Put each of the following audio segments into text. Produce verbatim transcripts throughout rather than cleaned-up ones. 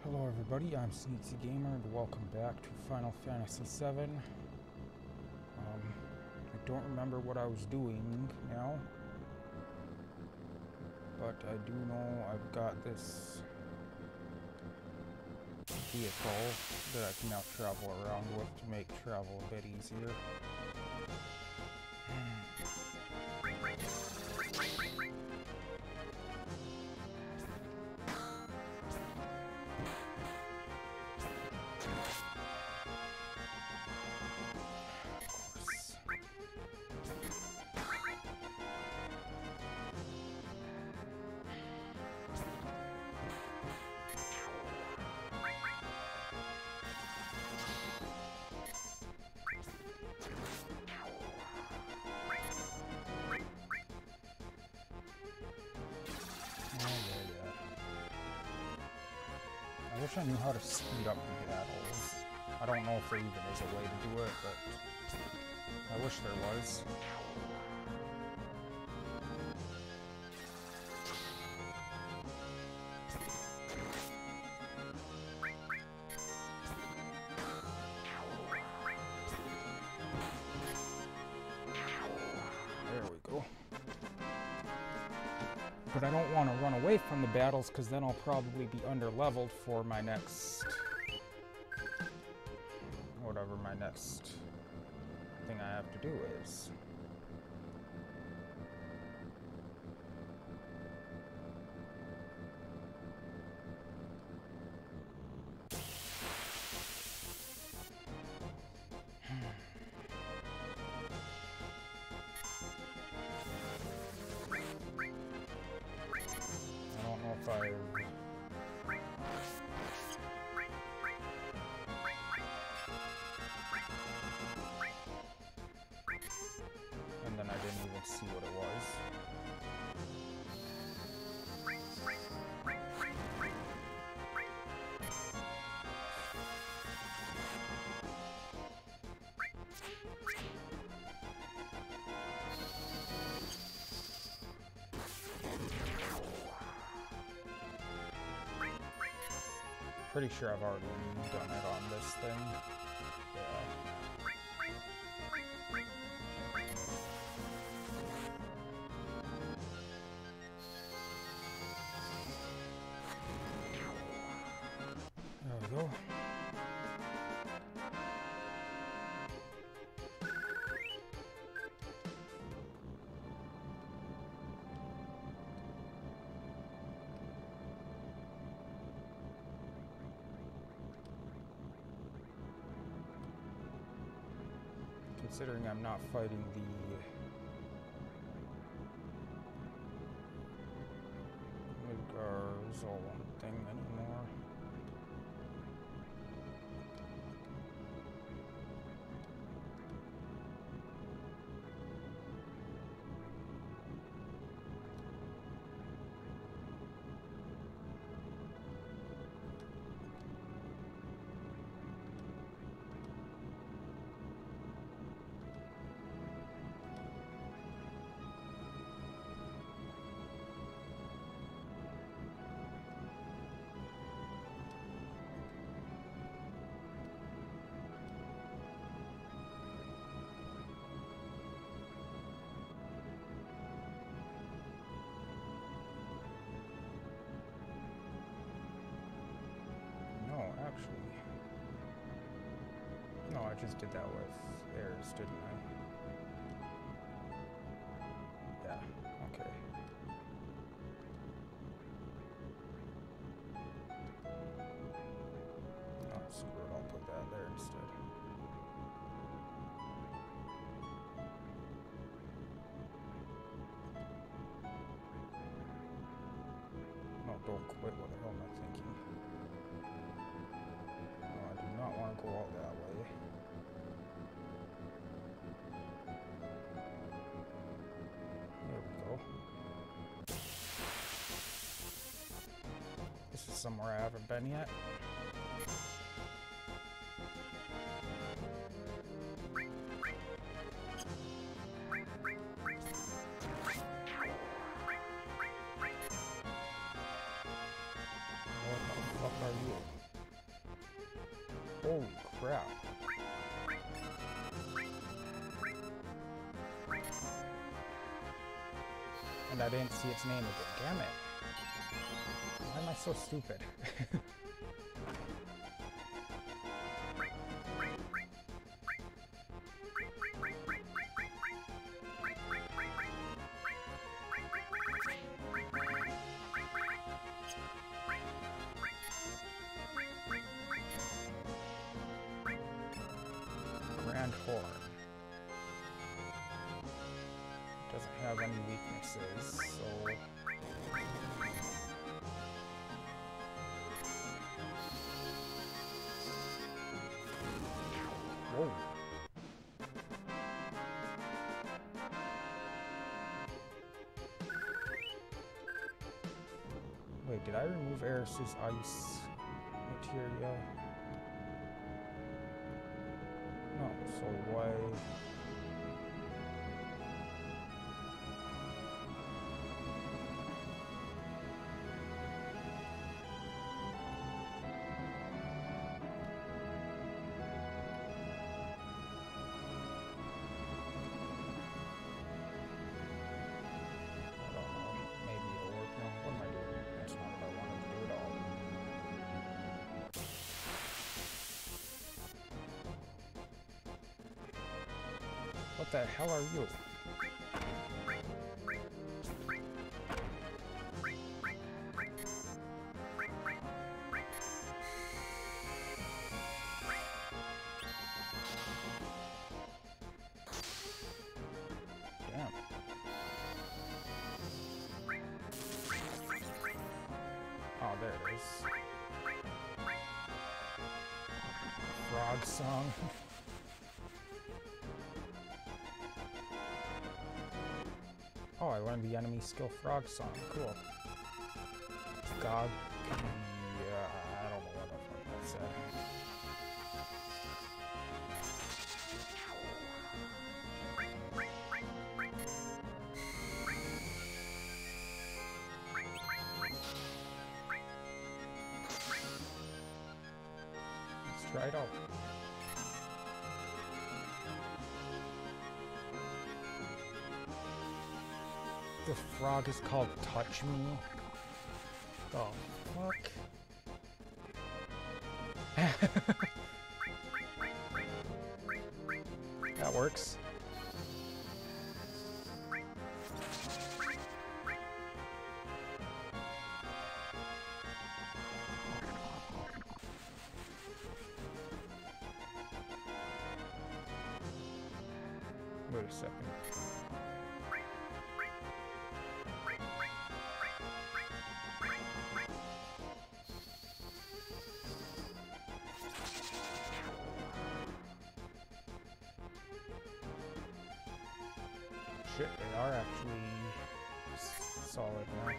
Hello everybody, I'm Sneaksy Gamer and welcome back to Final Fantasy seven. Um, I don't remember what I was doing now, but I do know I've got this vehicle that I can now travel around with to make travel a bit easier. I wish I knew how to speed up the battles. I don't know if there even is a way to do it, but I wish there was. There we go. But I don't want to run away from the battles because then I'll probably be under-leveled for my next... whatever my next thing I have to do is. If I... and then I didn't even see what it was. Pretty sure I've already done it on this thing. Yeah. There we go. Considering I'm not fighting the Midgars thing anymore. Actually, no, I just did that with Airs, didn't I? Yeah, okay. Oh, screw it, I'll put that there instead. No, don't quit. What the hell am I thinking? I do not want to go all that way. There we go. This is somewhere I haven't been yet. What the fuck are you? Holy crap. And I didn't see its name again. Damn it. Why am I so stupid? Grand Horn. Doesn't have any weaknesses, so... Whoa. Wait, did I remove Eris's ice materia? No, so why... What the hell are you? Damn. Oh, there it is. Frog song. Oh, I learned the enemy skill frog song. Cool. God. Yeah, I don't know what the fuck that said. Let's try it out. The frog is called Touch Me. The fuck? That works. Wait a second. Shit, they are actually s solid now.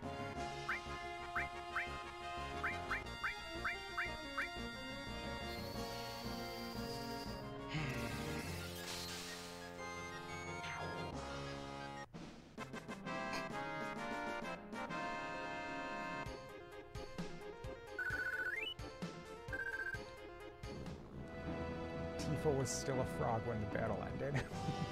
Tifa was still a frog when the battle ended.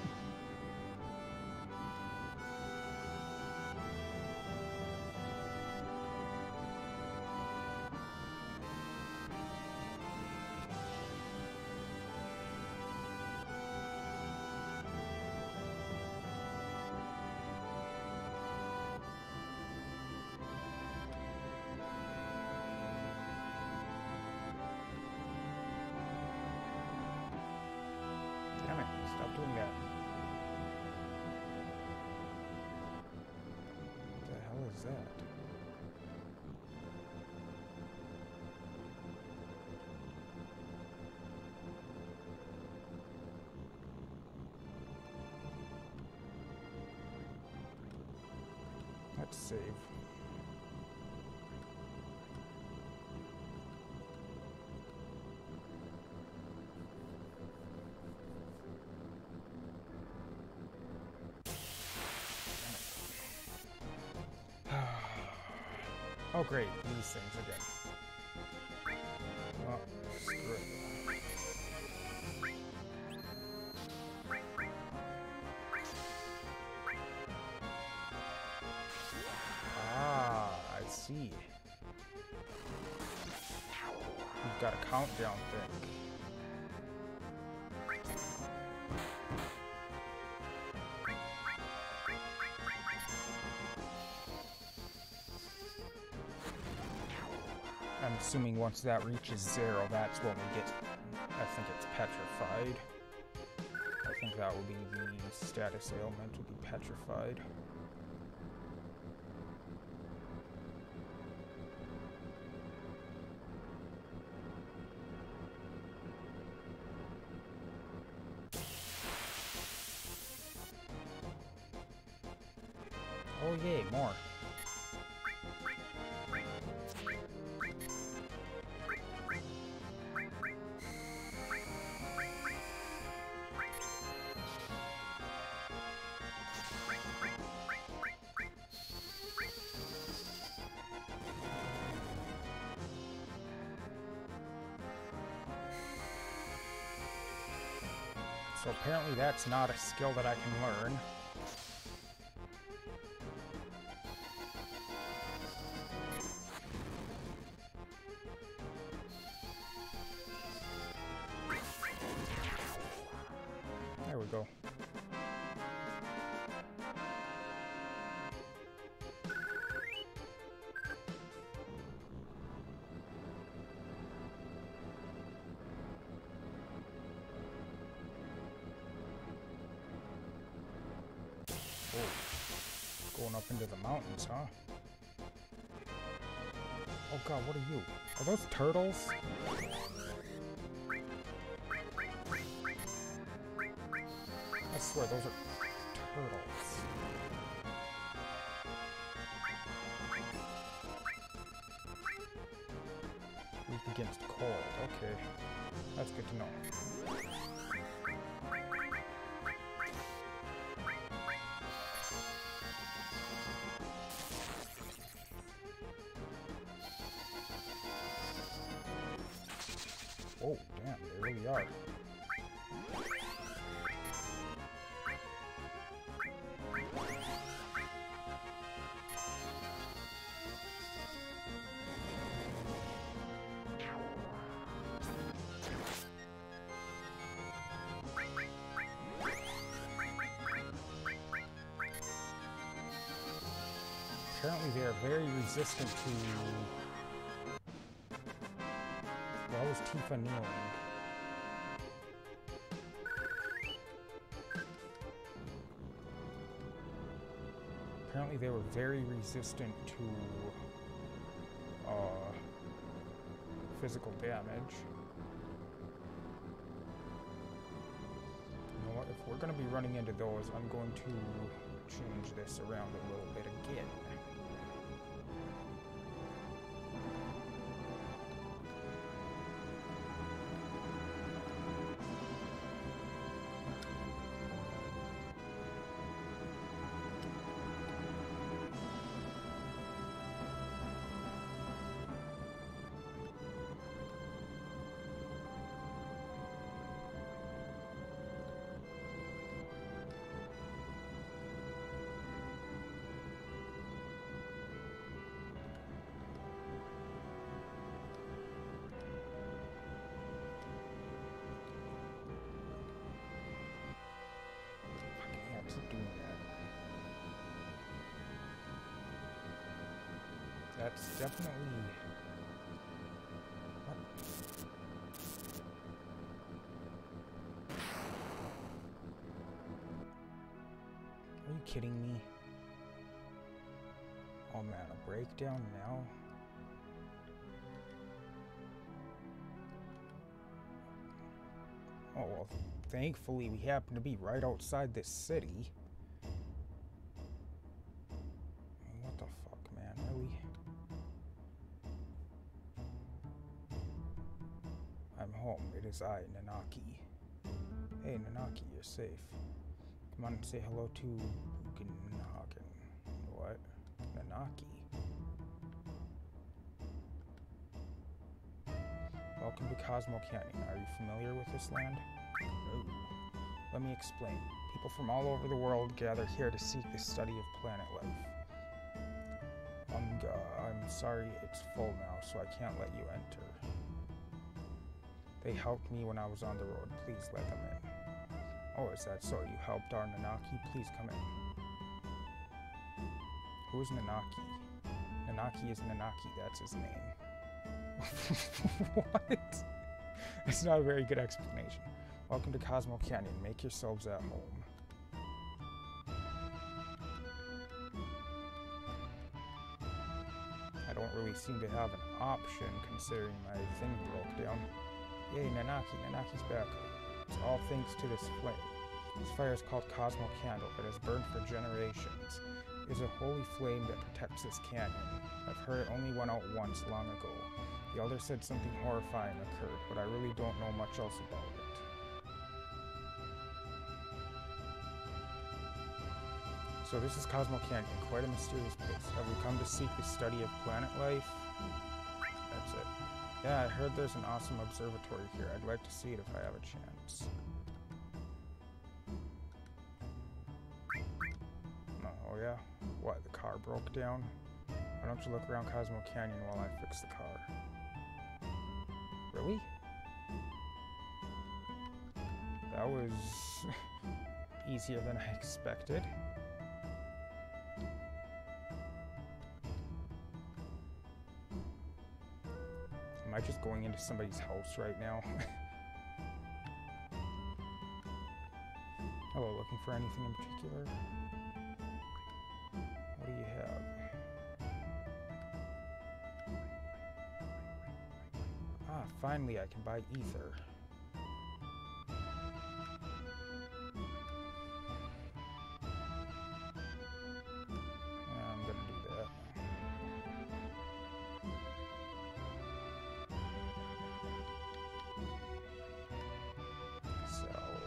Damn it, stop doing that. What the hell is that? Let's save. Oh great, these things again. Oh, screw it. got a countdown thing. I'm assuming once that reaches zero, that's when we get, I think it's petrified. I think that will be the status ailment, will be petrified. Oh yay, more. So apparently that's not a skill that I can learn. There we go. Whoa. Going up into the mountains, huh? Oh god, what are you? Are those turtles? I swear, those are turtles. Weak against cold. Okay. That's good to know. Oh, damn, they really are. Apparently they are very resistant to... Why was Tifa kneeling? Apparently they were very resistant to uh, physical damage. You know what? If we're going to be running into those, I'm going to change this around a little bit again. Doing that. That's definitely... What? Are you kidding me? Oh man, a breakdown now? Oh well, thankfully we happen to be right outside this city. What the fuck, man? Really? I'm home. It is I, Nanaki. Hey, Nanaki, you're safe. Come on and say hello to Bugenhagen. What? Nanaki? Welcome to Cosmo Canyon. Are you familiar with this land? No. Let me explain. People from all over the world gather here to seek the study of planet life. Um, uh, I'm sorry, it's full now, so I can't let you enter. They helped me when I was on the road. Please let them in. Oh, is that so? You helped our Nanaki? Please come in. Who is Nanaki? Nanaki is Nanaki. That's his name. What? It's not a very good explanation. Welcome to Cosmo Canyon. Make yourselves at home. I don't really seem to have an option considering my thing broke down. Yay, Nanaki. Nanaki's back. It's all thanks to this flame. This fire is called Cosmo Candle. It has burned for generations. It is a holy flame that protects this canyon. I've heard it only went out once long ago. The elder said something horrifying occurred, but I really don't know much else about it. So this is Cosmo Canyon, quite a mysterious place. Have we come to seek the study of planet life? That's it. Yeah, I heard there's an awesome observatory here. I'd like to see it if I have a chance. No, oh yeah? What, the car broke down? Why don't you look around Cosmo Canyon while I fix the car? Really? That was easier than I expected. Am I just going into somebody's house right now? Hello, looking for anything in particular? What do you have? Ah, finally I can buy ether. I'm gonna do that. So...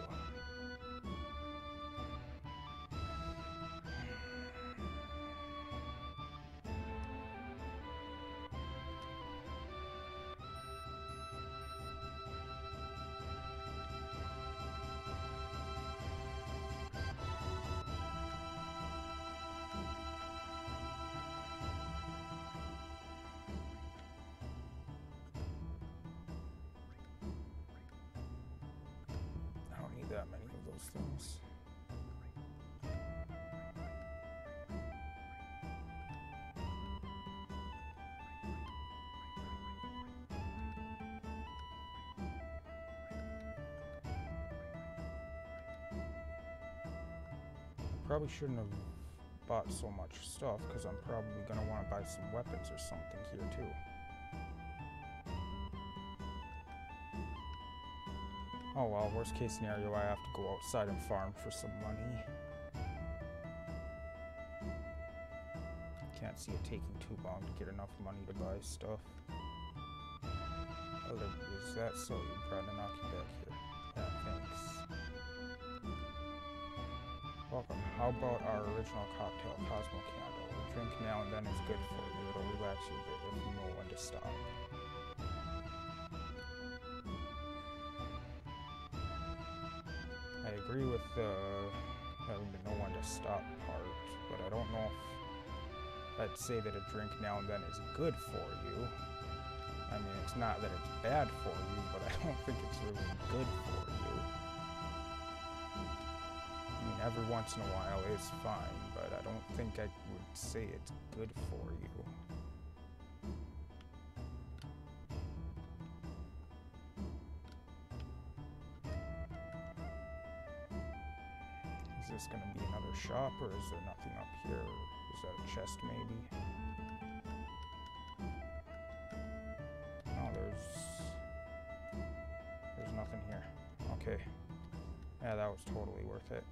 I don't need that many of those things. Probably shouldn't have bought so much stuff because I'm probably going to want to buy some weapons or something here too. Oh well, worst case scenario, I have to go outside and farm for some money. Can't see it taking too long to get enough money to buy stuff. Oh, is that so? You brought Nanaki back here. Yeah, thanks. Welcome. How about our original cocktail, Cosmo Candle? A drink now and then is good for you. It'll relax you a bit if you know when to stop. I agree with the having to know when to stop part, but I don't know if I'd say that a drink now and then is good for you. I mean, it's not that it's bad for you, but I don't think it's really good for you. I mean, every once in a while is fine, but I don't think I would say it's good for you. Is this going to be another shop, or is there nothing up here? Is that a chest, maybe? No, there's... There's nothing here. Okay. Yeah, that was totally worth it.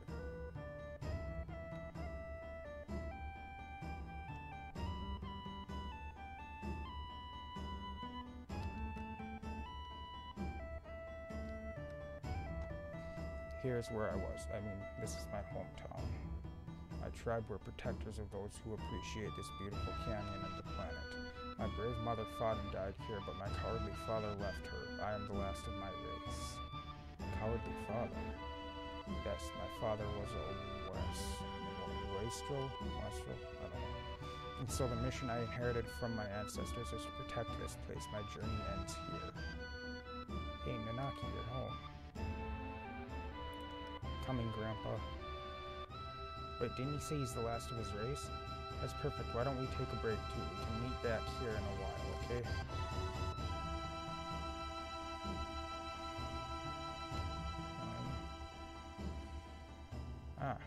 Here's where I was. I mean, this is my hometown. My tribe were protectors of those who appreciate this beautiful canyon and the planet. My brave mother fought and died here, but my cowardly father left her. I am the last of my race. Cowardly father? Yes, my father was a West... Wastrel? Wastrel? I don't know. And so the mission I inherited from my ancestors is to protect this place. My journey ends here. Hey, Nanaki, you're home. Coming, Grandpa. Wait, didn't he say he's the last of his race? That's perfect. Why don't we take a break, too? We can meet back here in a while, okay? Um, ah.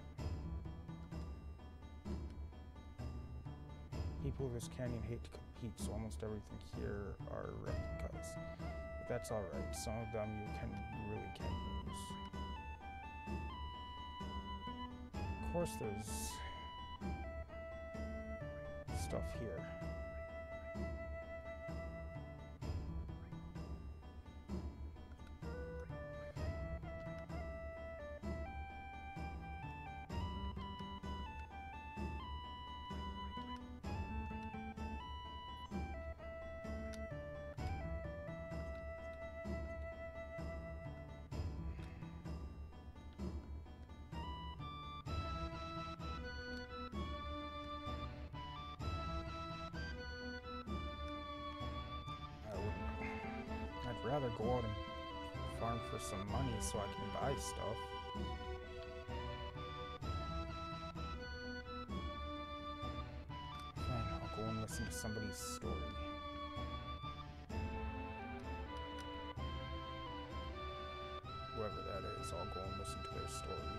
People of this canyon hate to compete, so almost everything here are replicas. But that's alright. Some of them you can you really can use. Of course there's stuff here. I'd rather go out and farm for some money so I can buy stuff. Fine, I'll go and listen to somebody's story. Whoever that is, I'll go and listen to their story.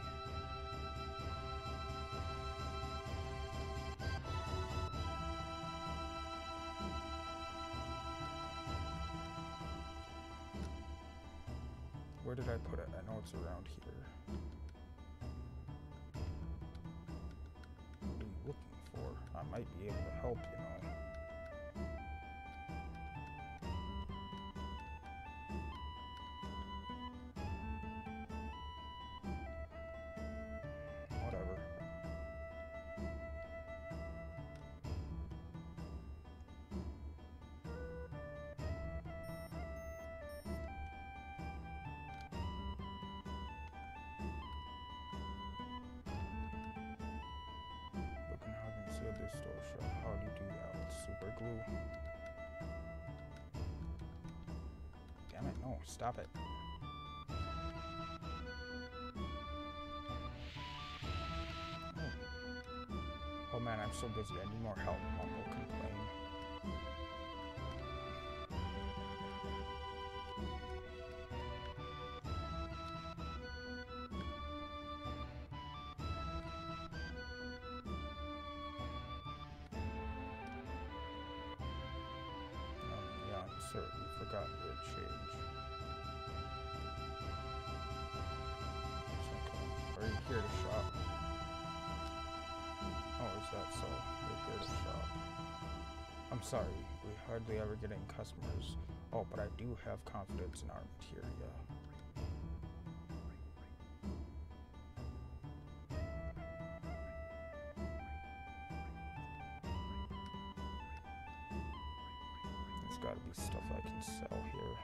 Where did I put it? I know it's around here. What are you looking for? I might be able to help, you know. Whatever. This door shut. How do you do that with super glue? Damn it, no, stop it. Oh, oh man, I'm so busy. I need more help. Mom will complain. Sir, you forgot your change. Are you here to shop? Oh, is that so? You're here to shop. I'm sorry, we hardly ever get any customers. Oh, but I do have confidence in our materia. There's gotta be stuff I can sell here.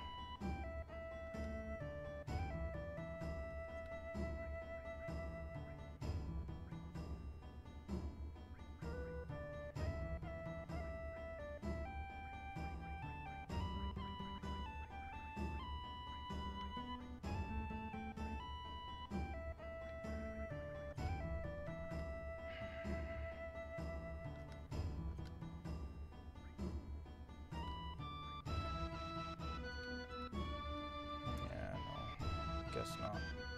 Guess not.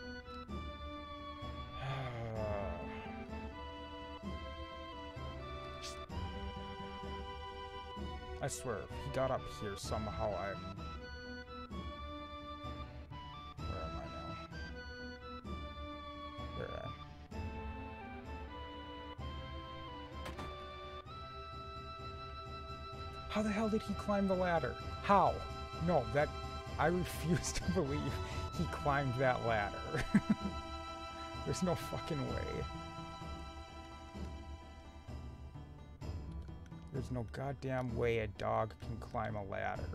I swear, if he got up here somehow, I'm... Where am I now? There I am. How the hell did he climb the ladder? How? No, that... I refuse to believe he climbed that ladder. There's no fucking way. There's no goddamn way a dog can climb a ladder.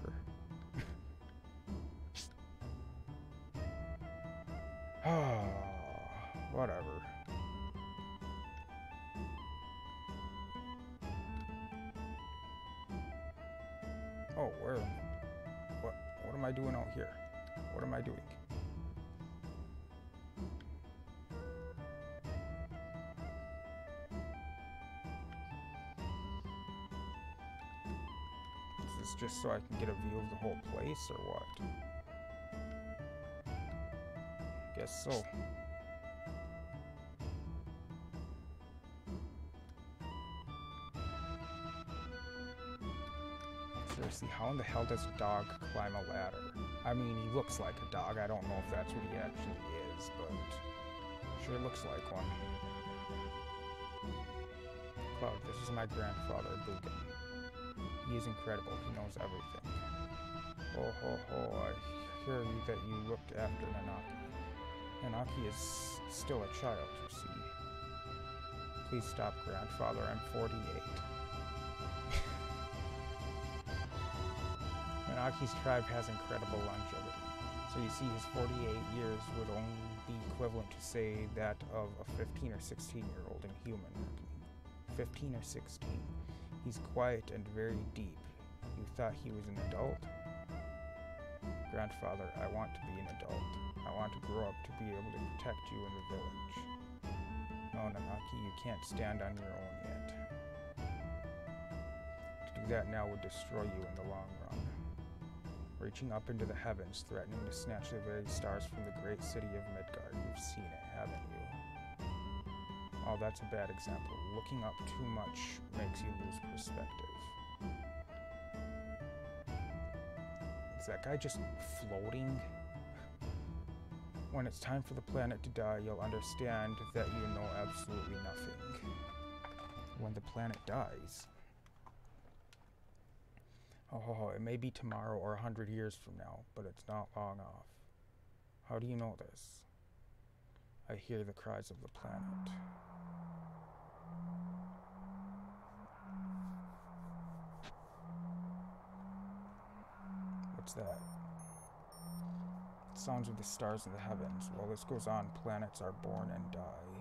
Oh, whatever. Oh, where? What? What am I doing out here? What am I doing? Is this just so I can get a view of the whole place, or what? Guess so. Seriously, how in the hell does a dog climb a ladder? I mean, he looks like a dog. I don't know if that's what he actually is, but sure looks like one. Cloud, this is my grandfather, Bugan. He is incredible. He knows everything. Ho ho ho, I hear you that you looked after Nanaki. Nanaki is still a child, you see. Please stop, grandfather. I'm forty-eight. Nanaki's tribe has incredible longevity. So you see, his forty-eight years would only be equivalent to, say, that of a fifteen or sixteen year old in human reckoning. fifteen or sixteen. He's quiet and very deep. You thought he was an adult? Grandfather, I want to be an adult. I want to grow up to be able to protect you in the village. No, Nanaki, you can't stand on your own yet. To do that now would destroy you in the long run. Reaching up into the heavens, threatening to snatch the very stars from the great city of Midgard. You've seen it, haven't you? Oh, that's a bad example. Looking up too much makes you lose perspective. Is that guy just floating? When it's time for the planet to die, you'll understand that you know absolutely nothing. When the planet dies. Oh, it may be tomorrow or a hundred years from now, but it's not long off. How do you know this? I hear the cries of the planet. What's that? It sounds of the stars in the heavens. While this goes on, planets are born and die.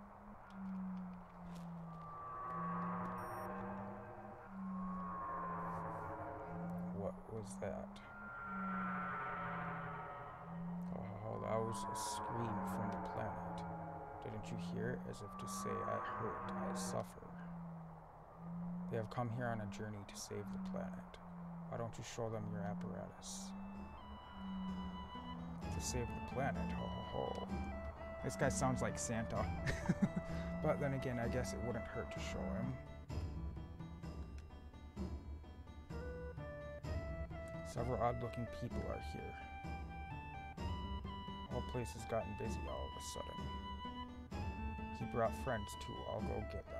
What was that? Oh, that was a scream from the planet. Didn't you hear it? As if to say, I hurt, I suffer. They have come here on a journey to save the planet. Why don't you show them your apparatus? To save the planet, ho ho ho. This guy sounds like Santa. But then again, I guess it wouldn't hurt to show him. Several odd-looking people are here. The whole place has gotten busy all of a sudden. He brought friends too. I'll go get them.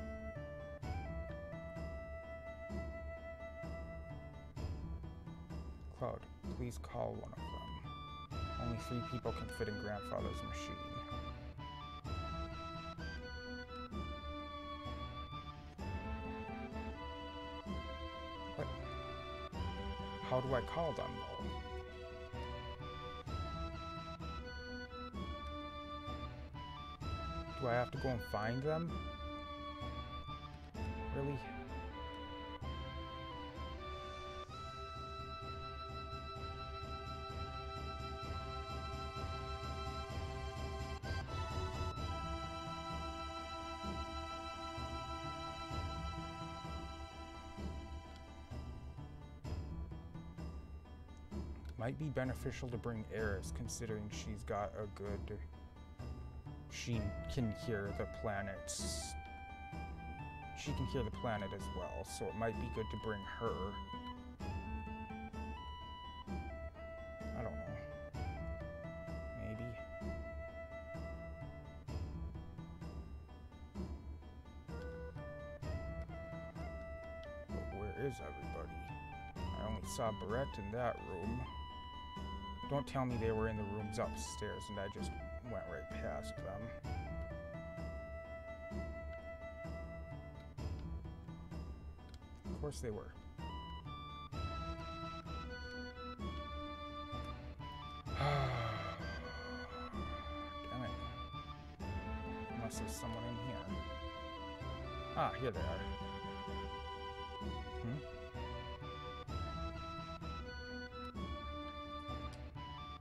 Cloud, please call one of them. Only three people can fit in Grandfather's machine. What? How do I call them, though? Do I have to go and find them? Really? Might be beneficial to bring Eris, considering she's got a good... She can hear the planets. She can hear the planet as well, so it might be good to bring her. I don't know. Maybe. But where is everybody? I only saw Barrett in that room. Don't tell me they were in the rooms upstairs and I just went right past them. Of course they were. Damn it. Unless there's someone in here. Ah, here they are. Hmm?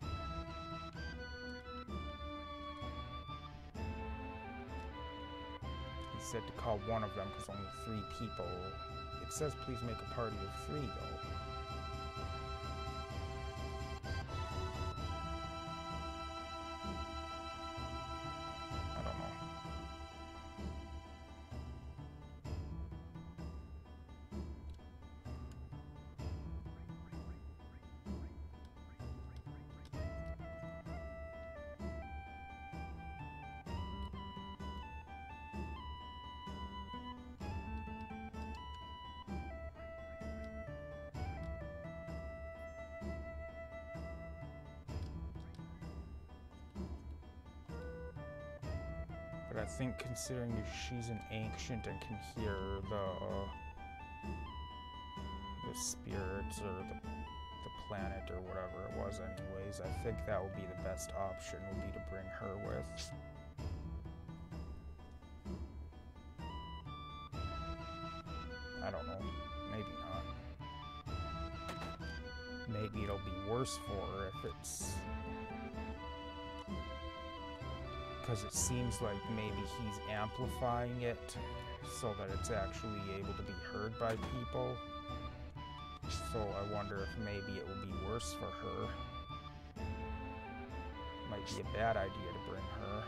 said to call one of them because only three people. It says please make a party of three, though. I don't know. But I think considering she's an ancient and can hear the uh, the spirits or the, the planet or whatever it was anyways, I think that would be the best option, would be to bring her with. I don't know. Maybe not. Maybe it'll be worse for her if it's... because it seems like maybe he's amplifying it so that it's actually able to be heard by people. So I wonder if maybe it will be worse for her. Might be a bad idea to bring her.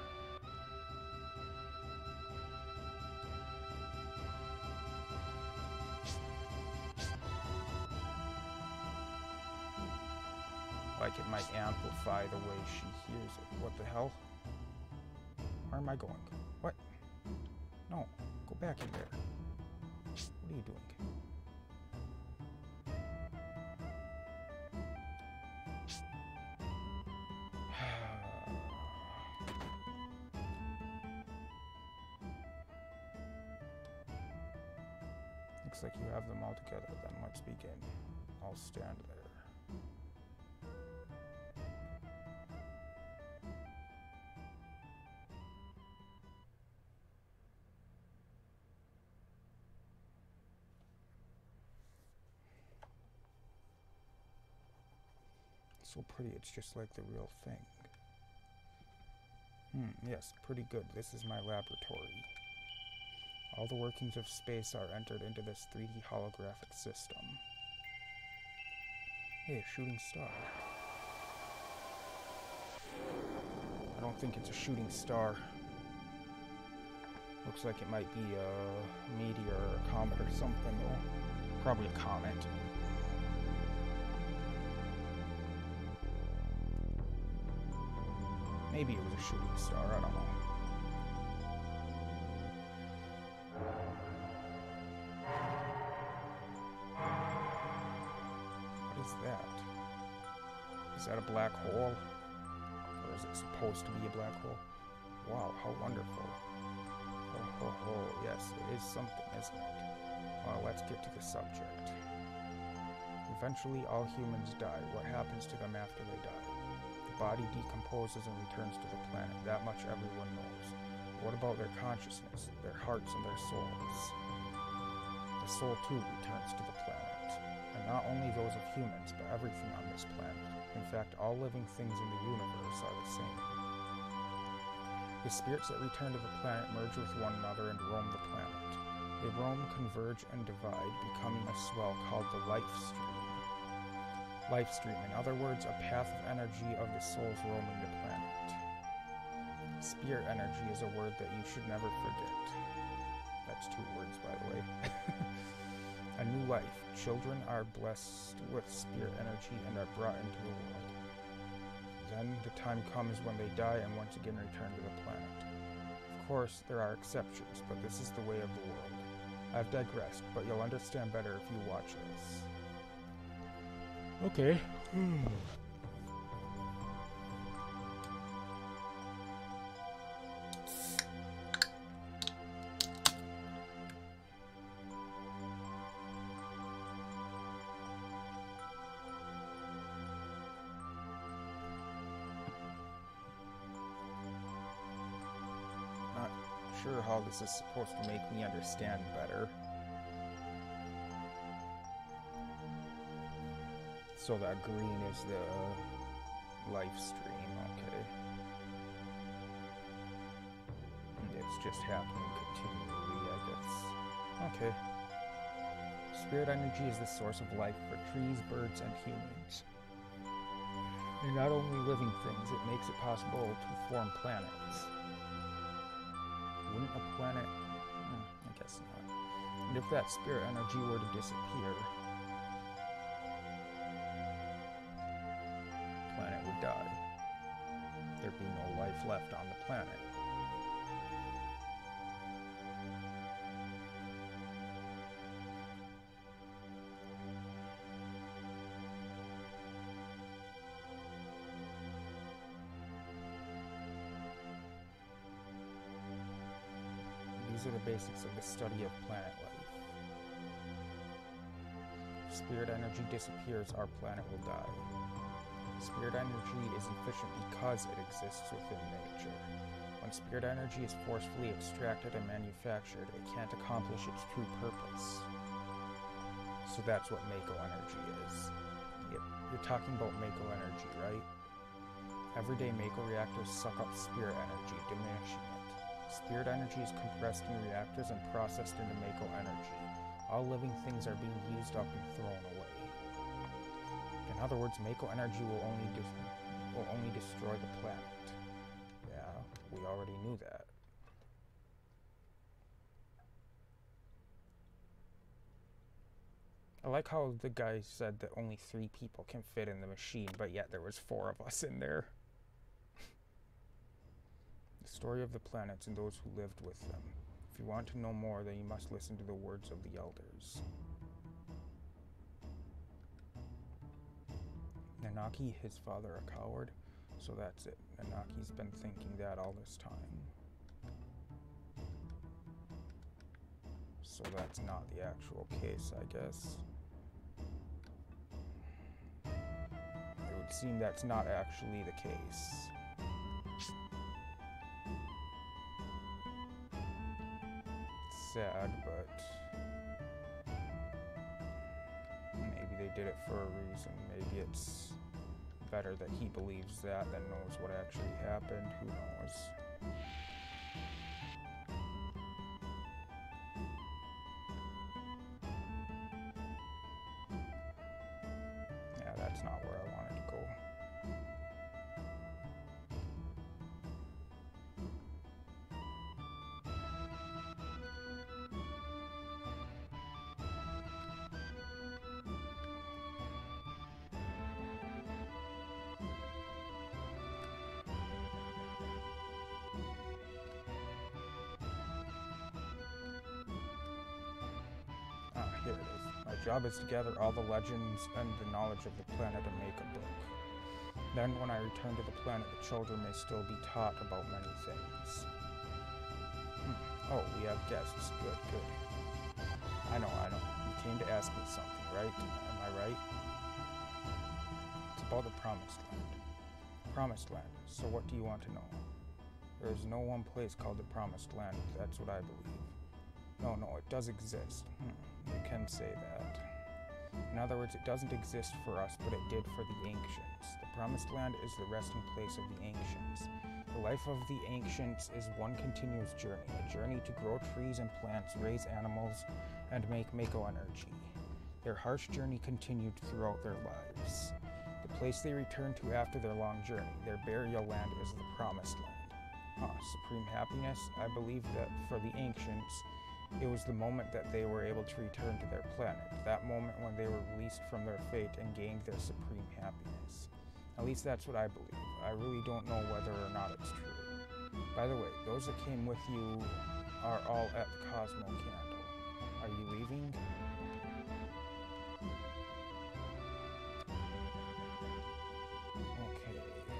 Like it might amplify the way she hears it. What the hell? Where am I going? What? No, go back in there. What are you doing? Looks like you have them all together, then let's begin. I'll stand there. So pretty, it's just like the real thing. Hmm, yes, pretty good. This is my laboratory. All the workings of space are entered into this three D holographic system. Hey, a shooting star. I don't think it's a shooting star. Looks like it might be a meteor or a comet or something, though. Probably a comet. Maybe it was a shooting star, I don't know. What is that? Is that a black hole? Or is it supposed to be a black hole? Wow, how wonderful. Oh, ho, ho. Yes, it is something, isn't it? Well, let's get to the subject. Eventually, all humans die. What happens to them after they die? The body decomposes and returns to the planet. That much everyone knows. What about their consciousness, their hearts, and their souls? The soul, too, returns to the planet. And not only those of humans, but everything on this planet. In fact, all living things in the universe are the same. The spirits that return to the planet merge with one another and roam the planet. They roam, converge, and divide, becoming a swell called the life stream. Life stream, in other words, a path of energy of the souls roaming the planet. Spirit energy is a word that you should never forget. That's two words, by the way. A new life. Children are blessed with spirit energy and are brought into the world. Then the time comes when they die and once again return to the planet. Of course, there are exceptions, but this is the way of the world. I've digressed, but you'll understand better if you watch this. Okay. Hmm. Not sure how this is supposed to make me understand better. So that green is the life stream, okay. Yes, it's just happening continually, I guess. Okay. Spirit energy is the source of life for trees, birds, and humans. And not only living things, it makes it possible to form planets. Wouldn't a planet... Hmm, I guess not. And if that spirit energy were to disappear, the planet would die. There'd be no life left on the planet. These are the basics of the study of planet life. If spirit energy disappears, our planet will die. Spirit energy is efficient because it exists within nature. When spirit energy is forcefully extracted and manufactured, it can't accomplish its true purpose. So that's what Mako energy is. You're talking about Mako energy, right? Everyday Mako reactors suck up spirit energy, diminishing it. Spirit energy is compressed in reactors and processed into Mako energy. All living things are being used up and thrown away. In other words, Mako energy will only will only destroy the planet. Yeah, we already knew that. I like how the guy said that only three people can fit in the machine, but yet there was four of us in there. The story of the planets and those who lived with them. If you want to know more, then you must listen to the words of the elders. Nanaki, his father, a coward? So that's it. Nanaki's been thinking that all this time. So that's not the actual case, I guess. It would seem that's not actually the case. Sad, but maybe they did it for a reason. Maybe it's better that he believes that than knows what actually happened. Who knows? Yeah, that's not where I wanted to go. Here it is. My job is to gather all the legends and the knowledge of the planet and make a book. Then when I return to the planet, the children may still be taught about many things. Hmm. Oh, we have guests. Good, good. I know, I know. You came to ask me something, right? Am I right? It's about the Promised Land. Promised Land. So what do you want to know? There is no one place called the Promised Land. That's what I believe. No, no, it does exist. Hmm. You can say that. In other words, it doesn't exist for us, but it did for the ancients. The Promised Land is the resting place of the ancients. The life of the ancients is one continuous journey, a journey to grow trees and plants, raise animals, and make Mako energy. Their harsh journey continued throughout their lives. The place they returned to after their long journey, their burial land, is the Promised Land. Ah, supreme happiness? I believe that for the ancients, it was the moment that they were able to return to their planet, that moment when they were released from their fate and gained their supreme happiness. At least that's what I believe. I really don't know whether or not it's true. By the way, those that came with you are all at the Cosmo Candle. Are you leaving? Okay.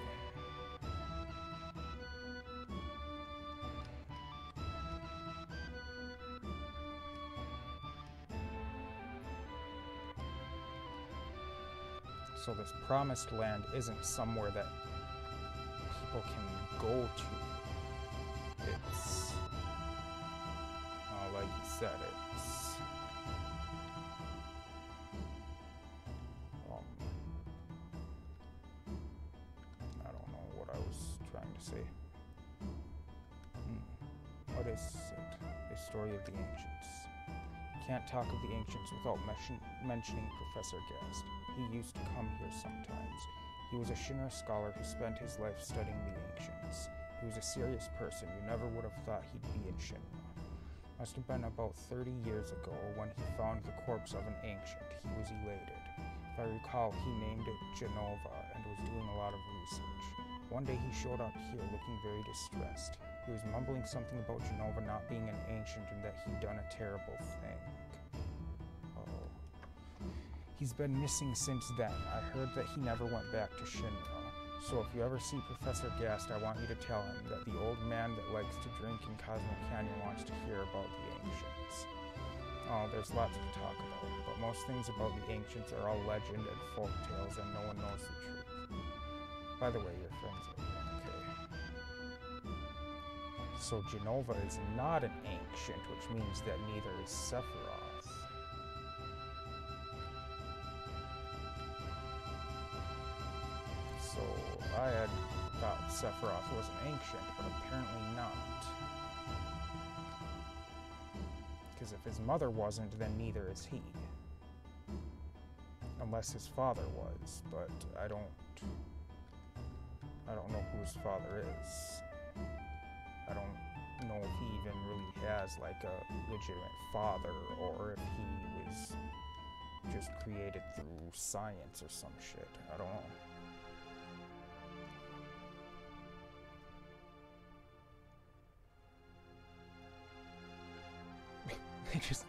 So this Promised Land isn't somewhere that people can go to. It's, uh, like you said, it's, um, I don't know what I was trying to say. Hmm. What is it? The story of the ancients. Can't talk of the ancients without mention, mentioning Professor Gast. He used to come here sometimes. He was a Shinra scholar who spent his life studying the ancients. He was a serious person. You never would have thought he'd be in Shinra. Must have been about thirty years ago when he found the corpse of an ancient. He was elated. If I recall, he named it Genova and was doing a lot of research. One day he showed up here looking very distressed. He was mumbling something about Genova not being an ancient and that he'd done a terrible thing. Oh. He's been missing since then. I heard that he never went back to Shinra. So if you ever see Professor Gast, I want you to tell him that the old man that likes to drink in Cosmo Canyon wants to hear about the ancients. Oh, there's lots to talk about, but most things about the ancients are all legend and folk tales and no one knows the truth. By the way, your friends are okay. So Genova is not an ancient, which means that neither is Sephiroth. So I had thought Sephiroth was an ancient, but apparently not. Because if his mother wasn't, then neither is he. Unless his father was, but I don't... I don't know who his father is. I don't know if he even really has, like, a legitimate father, or if he was just created through science or some shit. I don't know. They just...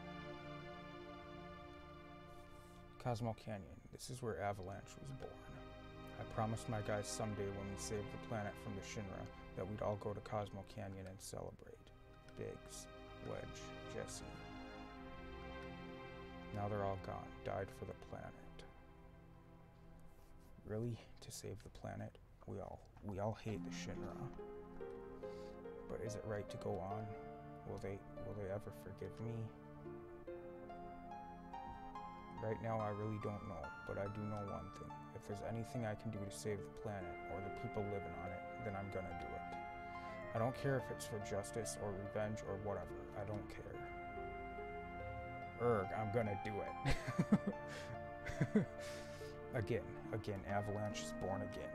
Cosmo Canyon. This is where Avalanche was born. I promised my guys someday when we saved the planet from the Shinra that we'd all go to Cosmo Canyon and celebrate. Biggs, Wedge, Jesse. Now they're all gone. Died for the planet. Really? To save the planet? We all, we all hate the Shinra. But is it right to go on? Will they, will they ever forgive me? Right now, I really don't know, but I do know one thing. If there's anything I can do to save the planet, or the people living on it, then I'm gonna do it. I don't care if it's for justice, or revenge, or whatever. I don't care. Erg, I'm gonna do it. Again, again, Avalanche is born again.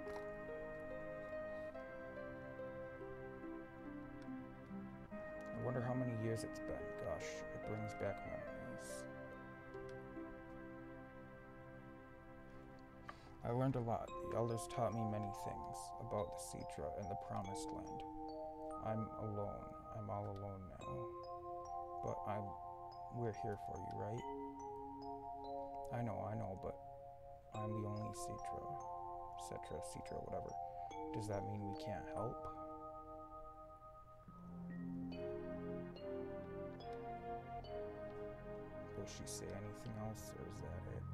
I wonder how many years it's been. Gosh, it brings back memories. I learned a lot. The elders taught me many things about the Citra and the Promised Land. I'm alone. I'm all alone now. But I'm... we're here for you, right? I know, I know, but I'm the only Citra. Cetra, Citra, whatever. Does that mean we can't help? Will she say anything else, or is that it?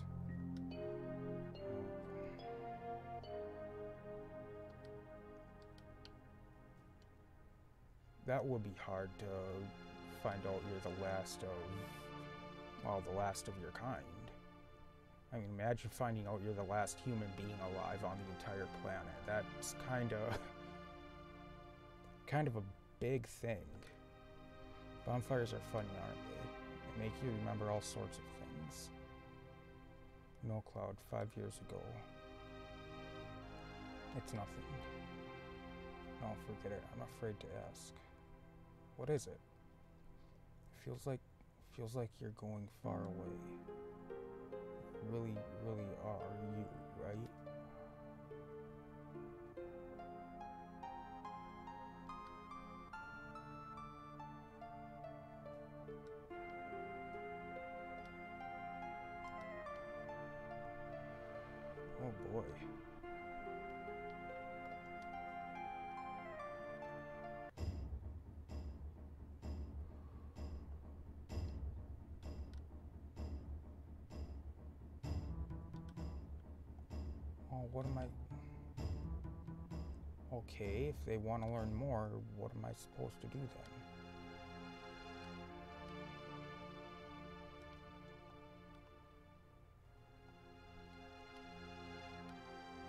That would be hard to find out you're the last of, well, the last of your kind. I mean, imagine finding out you're the last human being alive on the entire planet. That's kind of, kind of a big thing. Bonfires are funny, aren't they? They make you remember all sorts of things. No Cloud, five years ago. It's nothing. No, forget it. I'm afraid to ask. What is it? It feels like, feels like you're going far away. Really, really are you, right? Oh boy. Oh, what am I... Okay, if they want to learn more, what am I supposed to do then?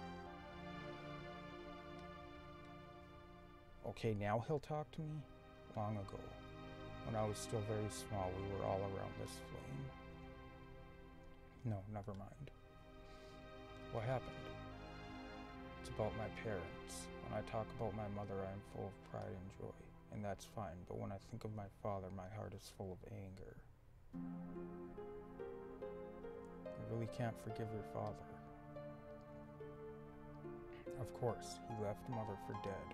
Okay, now he'll talk to me? long ago. When I was still very small, we were all around this flame. No, never mind. What happened? It's about my parents. When I talk about my mother, I am full of pride and joy, and that's fine, but when I think of my father, my heart is full of anger. I really can't forgive your father. Of course, he left mother for dead.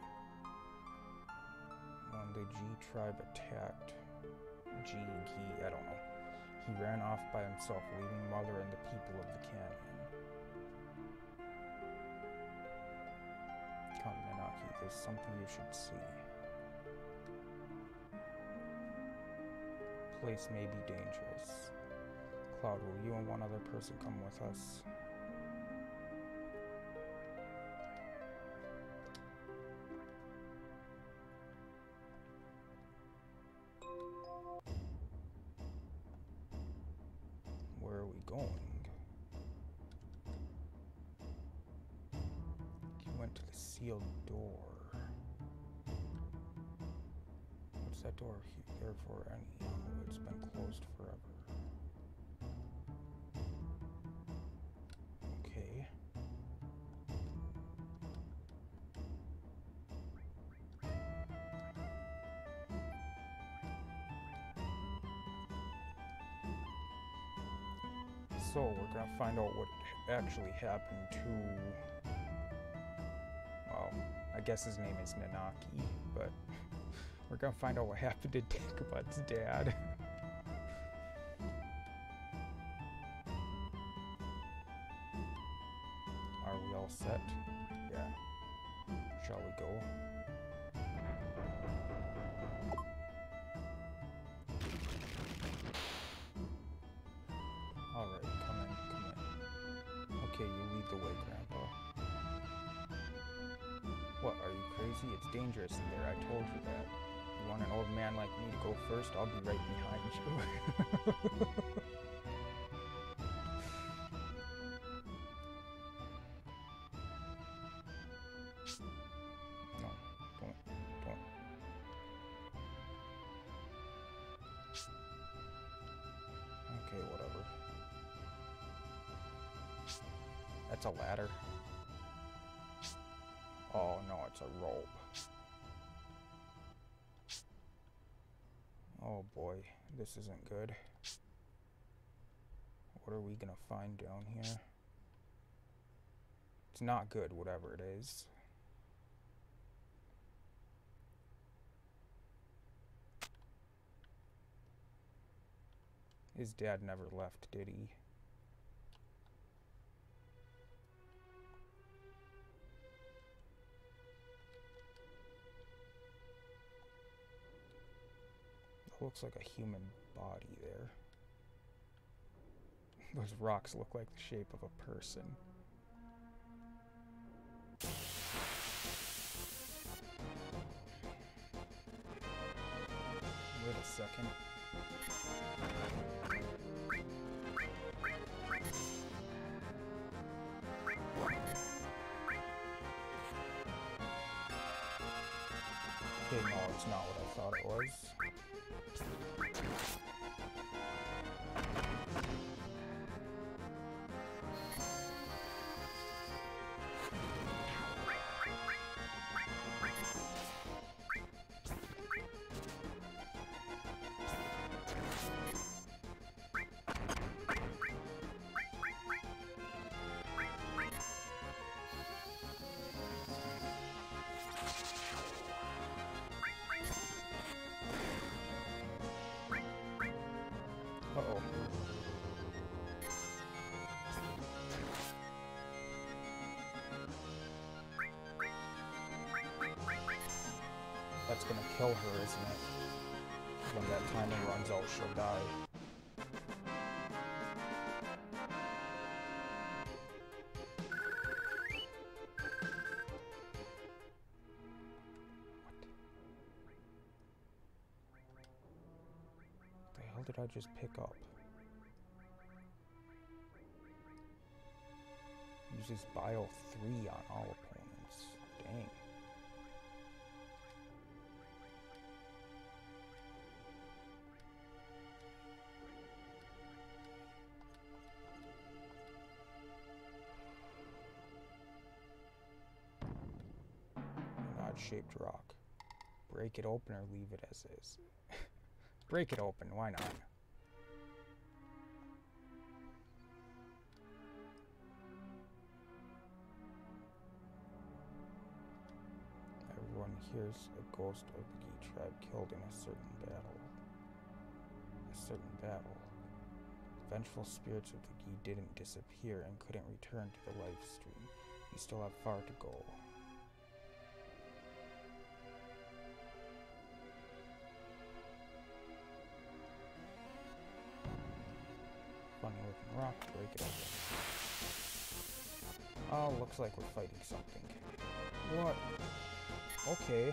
When the G tribe attacked, G, G, I don't know, he ran off by himself, leaving mother and the people of the canyon. Come, Nanaki, there's something you should see. Place may be dangerous. Cloud, will you and one other person come with us? Where are we going? He went to the sealed door. What's that door here for anyhow? It's been closed forever. Okay. So we're gonna find out what actually happened to, well, I guess his name is Nanaki, but we're gonna find out what happened to Dagobah's dad. Are we all set? Yeah. Shall we go? Alright, come in, come in. Okay, you lead the way, Grandpa. What, are you crazy? It's dangerous in there, I told you that. You want an old man like me to go first? I'll be right behind you. No, don't, don't. Okay, whatever. That's a ladder. Oh no, it's a rope. Oh boy, this isn't good. What are we gonna find down here? It's not good, whatever it is. His dad never left, did he? Looks like a human body there. Those rocks look like the shape of a person. Wait a second. Okay, no, it's not what I thought it was. Uh-oh. That's gonna kill her, isn't it? When that timer runs out, she'll die. What the hell did I just pick up? Uses Bio three on all opponents. Dang. heart-shaped rock. Break it open or leave it as is. Break it open, why not? Everyone hears a ghost of the Gi tribe killed in a certain battle. A certain battle. Vengeful spirits of the Gi didn't disappear and couldn't return to the live stream. You still have far to go. Funny looking rock, break it open. Oh, looks like we're fighting something. What? Okay.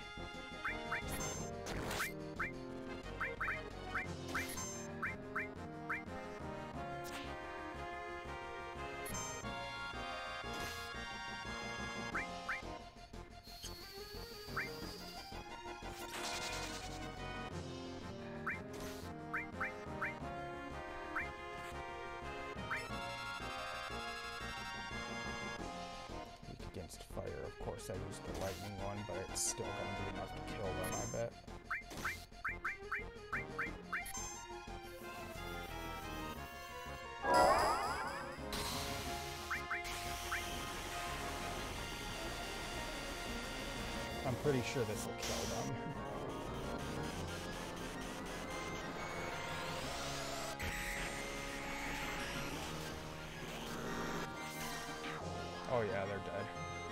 Against fire, of course I used the lightning one, but it's still gonna be enough to kill them, I bet. I'm pretty sure this will kill them. Oh yeah, they're dead.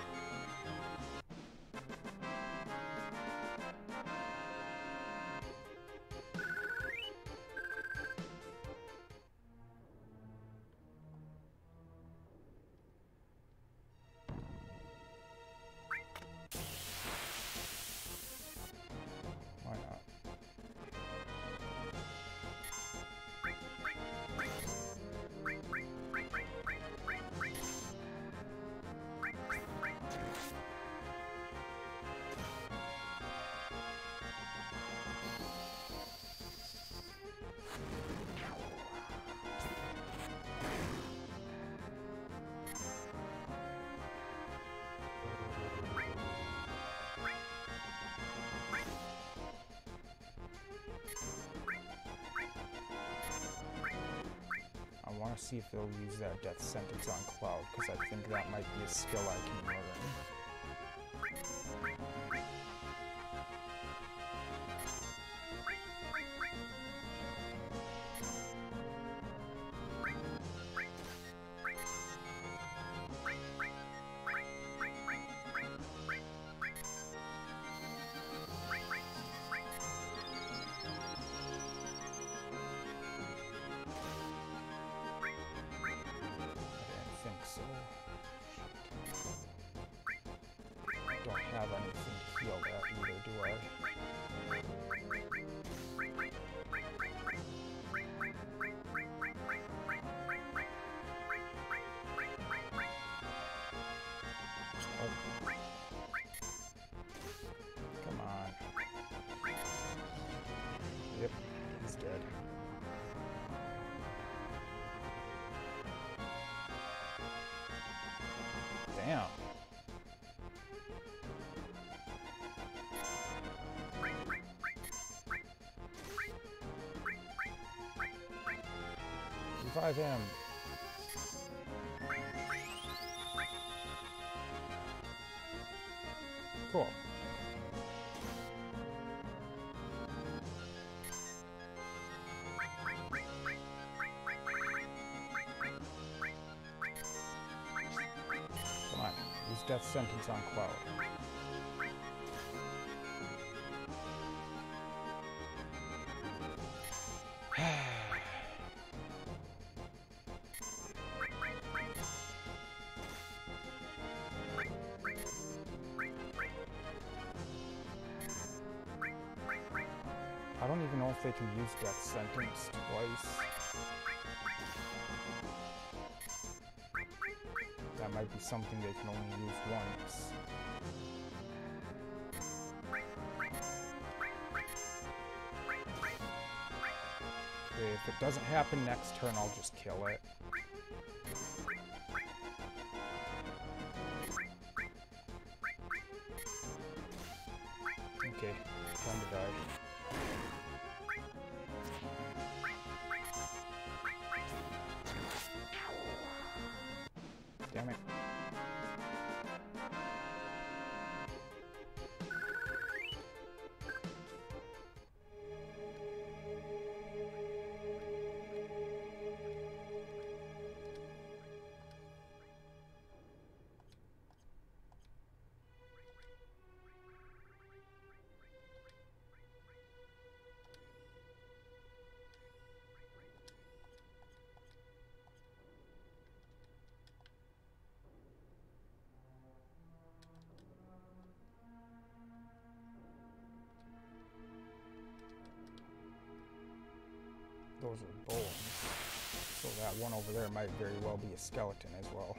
Why not? I want to see if they'll use that death sentence on Cloud, because I think that might be a skill I can learn. So, I don't have anything to heal that either, do I? Oh. Come on. Yep, he's dead. Damn. Revive him. Cool. Come on, use death sentence on Cloud. I don't even know if they can use death sentence twice. That might be something they can only use once. Okay, if it doesn't happen next turn, I'll just kill it. Okay, time to die. Damn it. Those are bones. So that one over there might very well be a skeleton as well.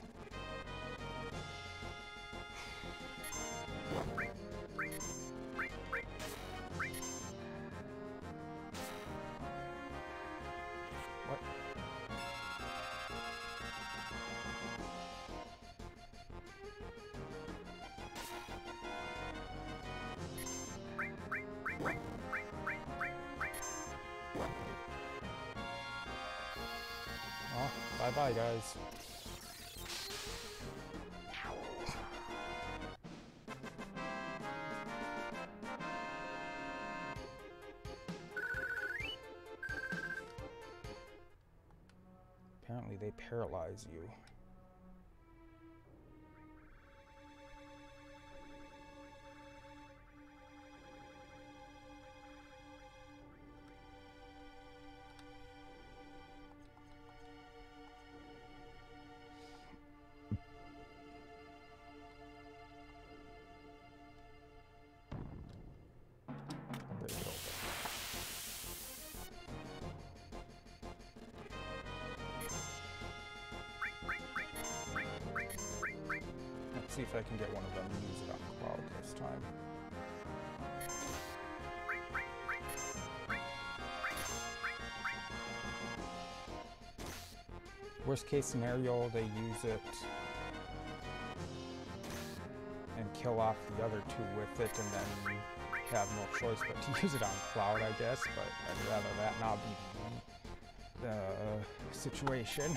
What? Oh, bye-bye, guys. Apparently they paralyze you. See if I can get one of them to use it on Cloud this time. Worst case scenario, they use it and kill off the other two with it and then have no choice but to use it on Cloud, I guess, but I'd rather that not be the uh, situation.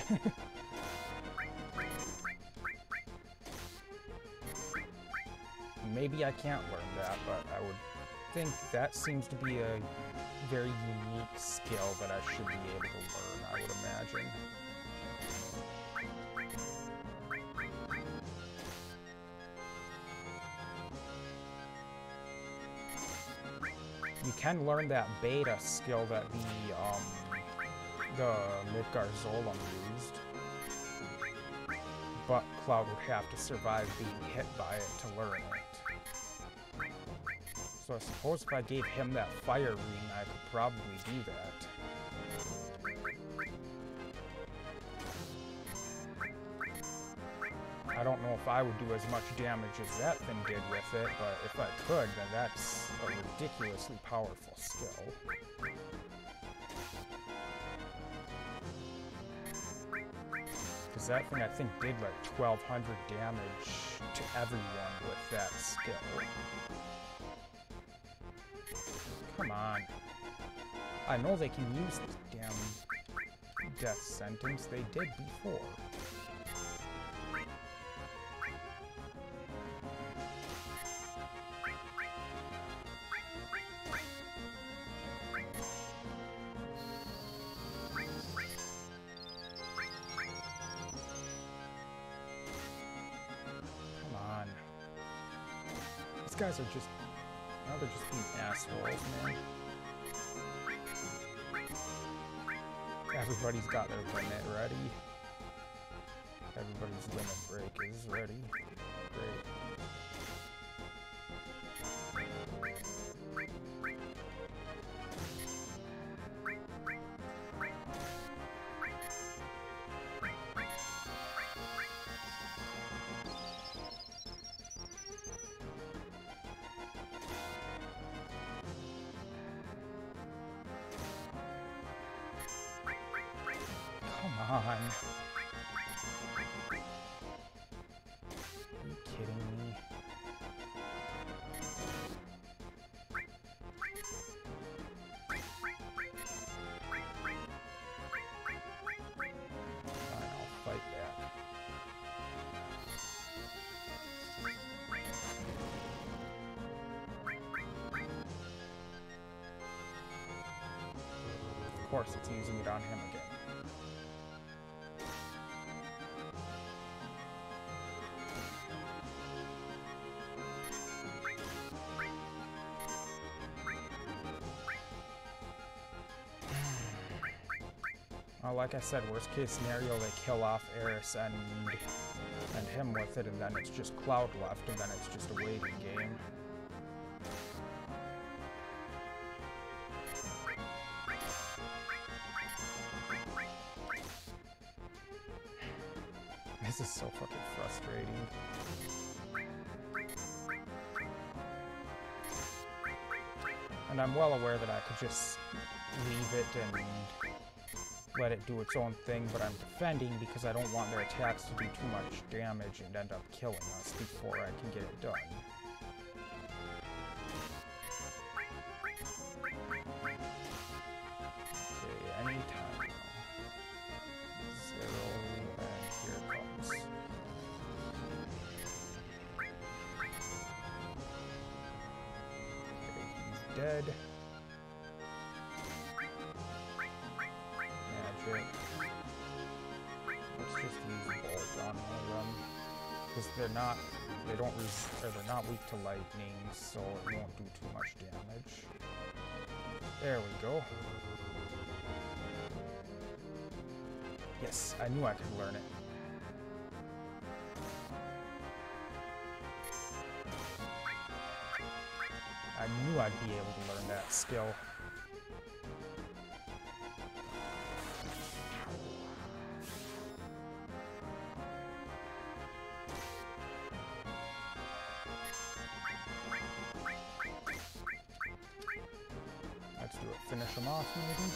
Maybe I can't learn that, but I would think that seems to be a very unique skill that I should be able to learn, I would imagine. You can learn that beta skill that the, um, the Midgar Zolam used, but Cloud would have to survive being hit by it to learn it. So I suppose if I gave him that fire ring, I could probably do that. I don't know if I would do as much damage as that thing did with it, but if I could, then that's a ridiculously powerful skill. Because that thing, I think, did like twelve hundred damage to everyone with that skill. Come on. I know they can use this damn death sentence. They did before. Come on. These guys are just... Now they're just being assholes, man. Everybody's got their limit ready. Everybody's limit break is ready. Great. Come on. Are you kidding me? of course it's using it on him again. Well, like I said, worst case scenario, they kill off Eris and, and him with it, and then it's just Cloud left, and then it's just a waiting game. This is so fucking frustrating. And I'm well aware that I could just leave it and let it do its own thing, but I'm defending because I don't want their attacks to do too much damage and end up killing us before I can get it done. Okay, anytime now. Zero, and here it comes. Okay, he's dead. Let's just use Bolt on one of them, because they're not, they don't, res or they're not weak to lightning, so it won't do too much damage. There we go. Yes, I knew I could learn it. I knew I'd be able to learn that skill. Finish him off, maybe?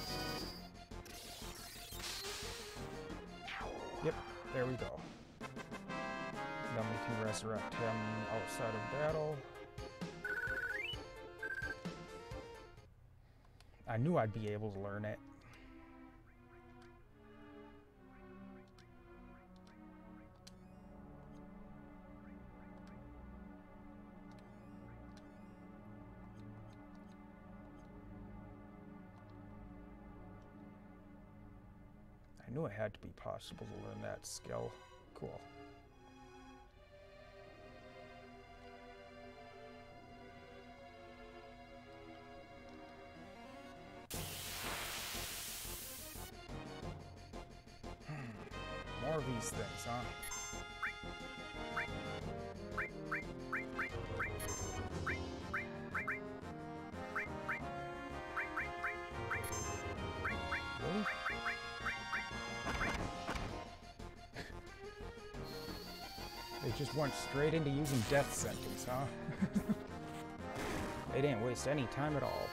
Yep, there we go. Then we can resurrect him outside of battle. I knew I'd be able to learn it. I knew it had to be possible to learn that skill. Cool. More of these things, huh? Really? They just went straight into using death sentence, huh? They didn't waste any time at all.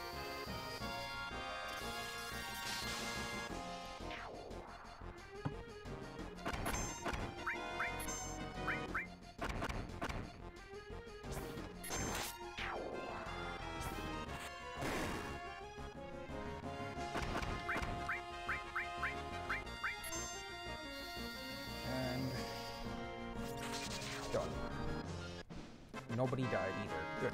Done. Nobody died either. Good.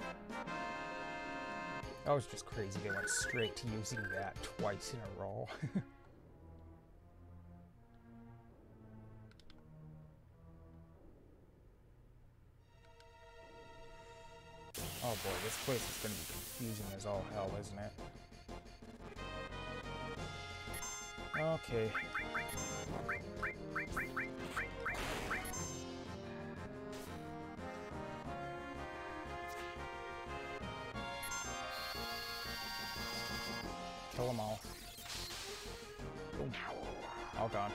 That was just crazy. They went straight to using that twice in a row. Oh boy, this place is going to be confusing as all hell, isn't it? Okay. Kill them all. Boom. All gone.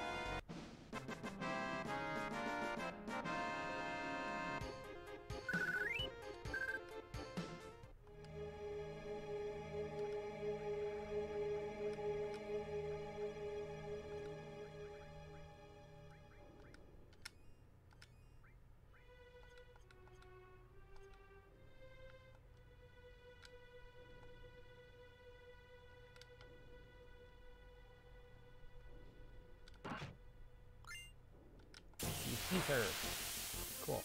Ether. Cool.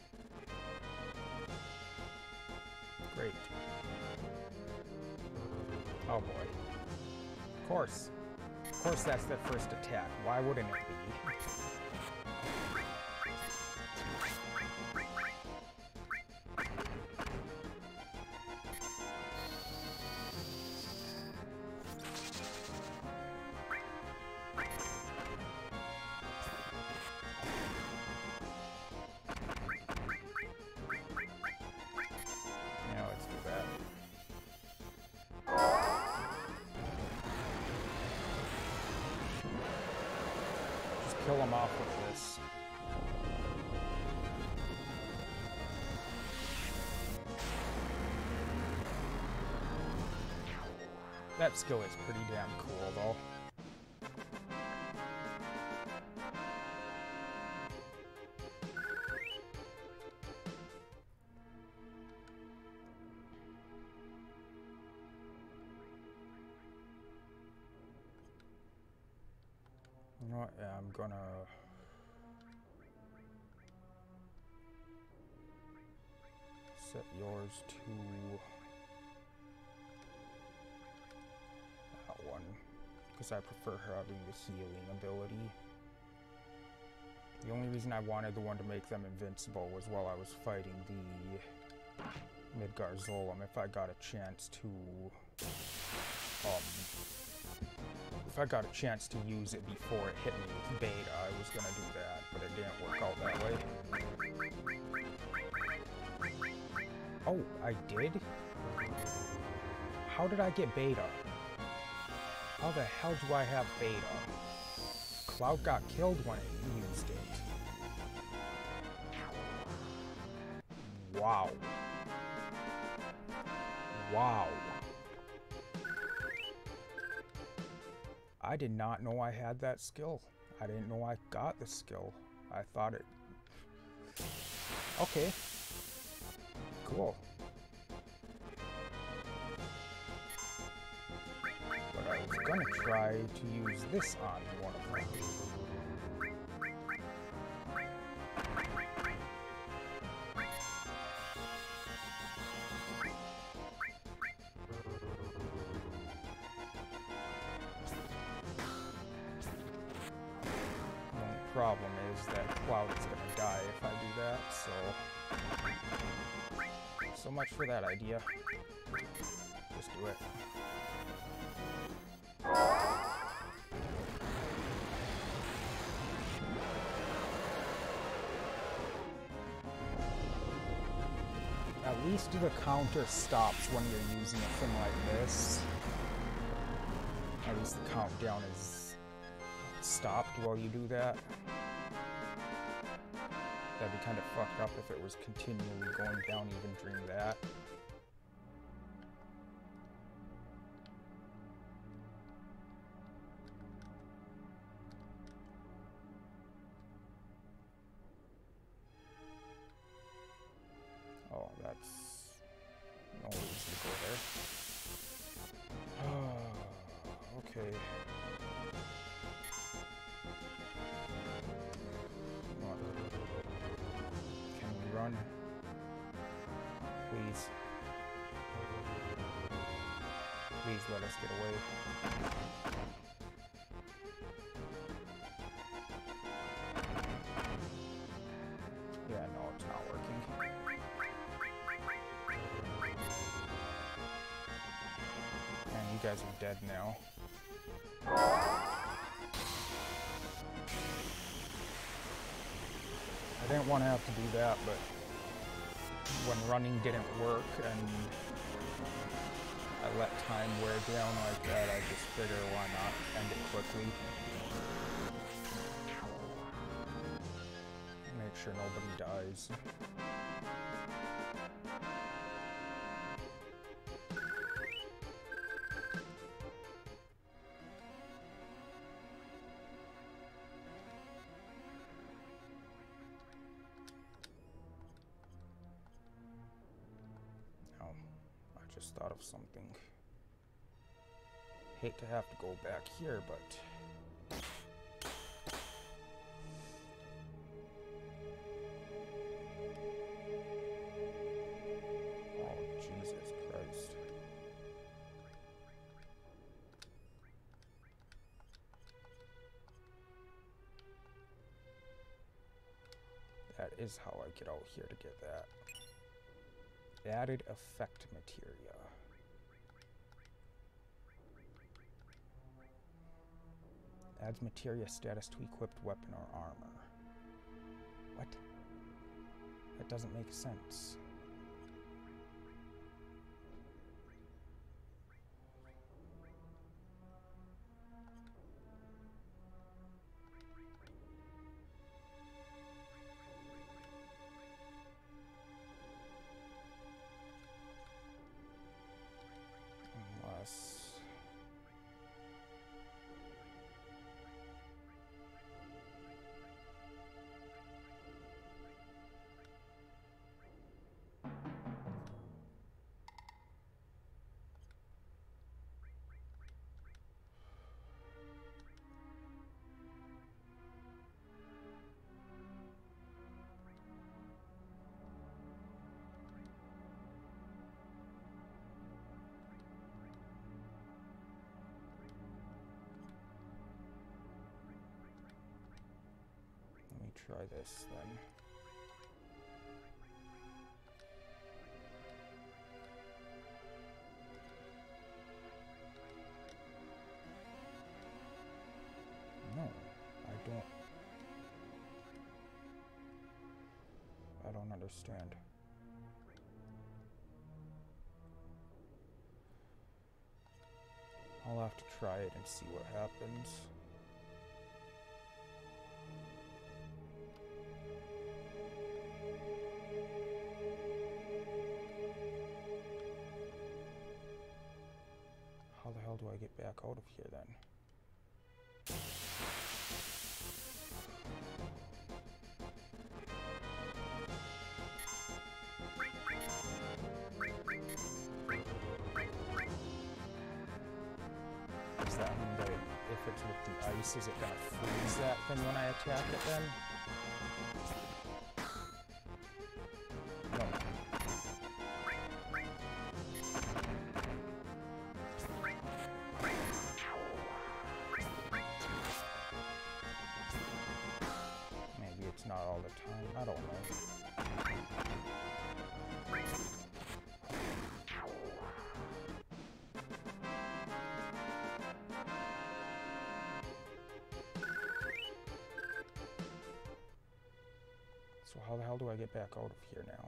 Great. Oh boy. Of course. Of course that's their first attack. Why wouldn't it be? Yeah, let's do that. Kill him off with this. That skill is pretty damn cool, though. You know what? Yeah, I'm gonna... set yours to... that one. Because I prefer having the healing ability. The only reason I wanted the one to make them invincible was while I was fighting the Midgar Zolom. If I got a chance to... Um... If I got a chance to use it before it hit me with beta, I was gonna do that, but it didn't work out that way. Oh, I did? How did I get beta? How the hell do I have beta? Cloud got killed when it used it. Wow. Wow. I did not know I had that skill. I didn't know I got the skill. I thought it... Okay. Cool. But I was gonna try to use this on one of them. Problem is that Cloud is gonna die if I do that, so... So much for that idea. Just do it. At least the counter stops when you're using a thing like this. At least the countdown is stopped while you do that. That'd be kind of fucked up if it was continually going down even during that. Oh, that's no reason to go there. Oh, okay. Run. Please. Please let us get away. Yeah, no, it's not working. Man, you guys are dead now. I didn't want to have to do that, but when running didn't work and I let time wear down like that, I just figured why not end it quickly. Make sure nobody dies. Just thought of something. Hate to have to go back here, but oh, Jesus Christ. is how I get out here to get that. Added effect materia. Adds materia status to equipped weapon or armor. What? That doesn't make sense. Unless... try this then. No, I don't. I don't understand. I'll have to try it and see what happens. How the hell do I get back out of here then? Does that mean that it, if it's with the ice, is it gonna freeze that thing when I attack it then? No. Maybe it's not all the time. I don't know. So how the hell do I get back out of here now?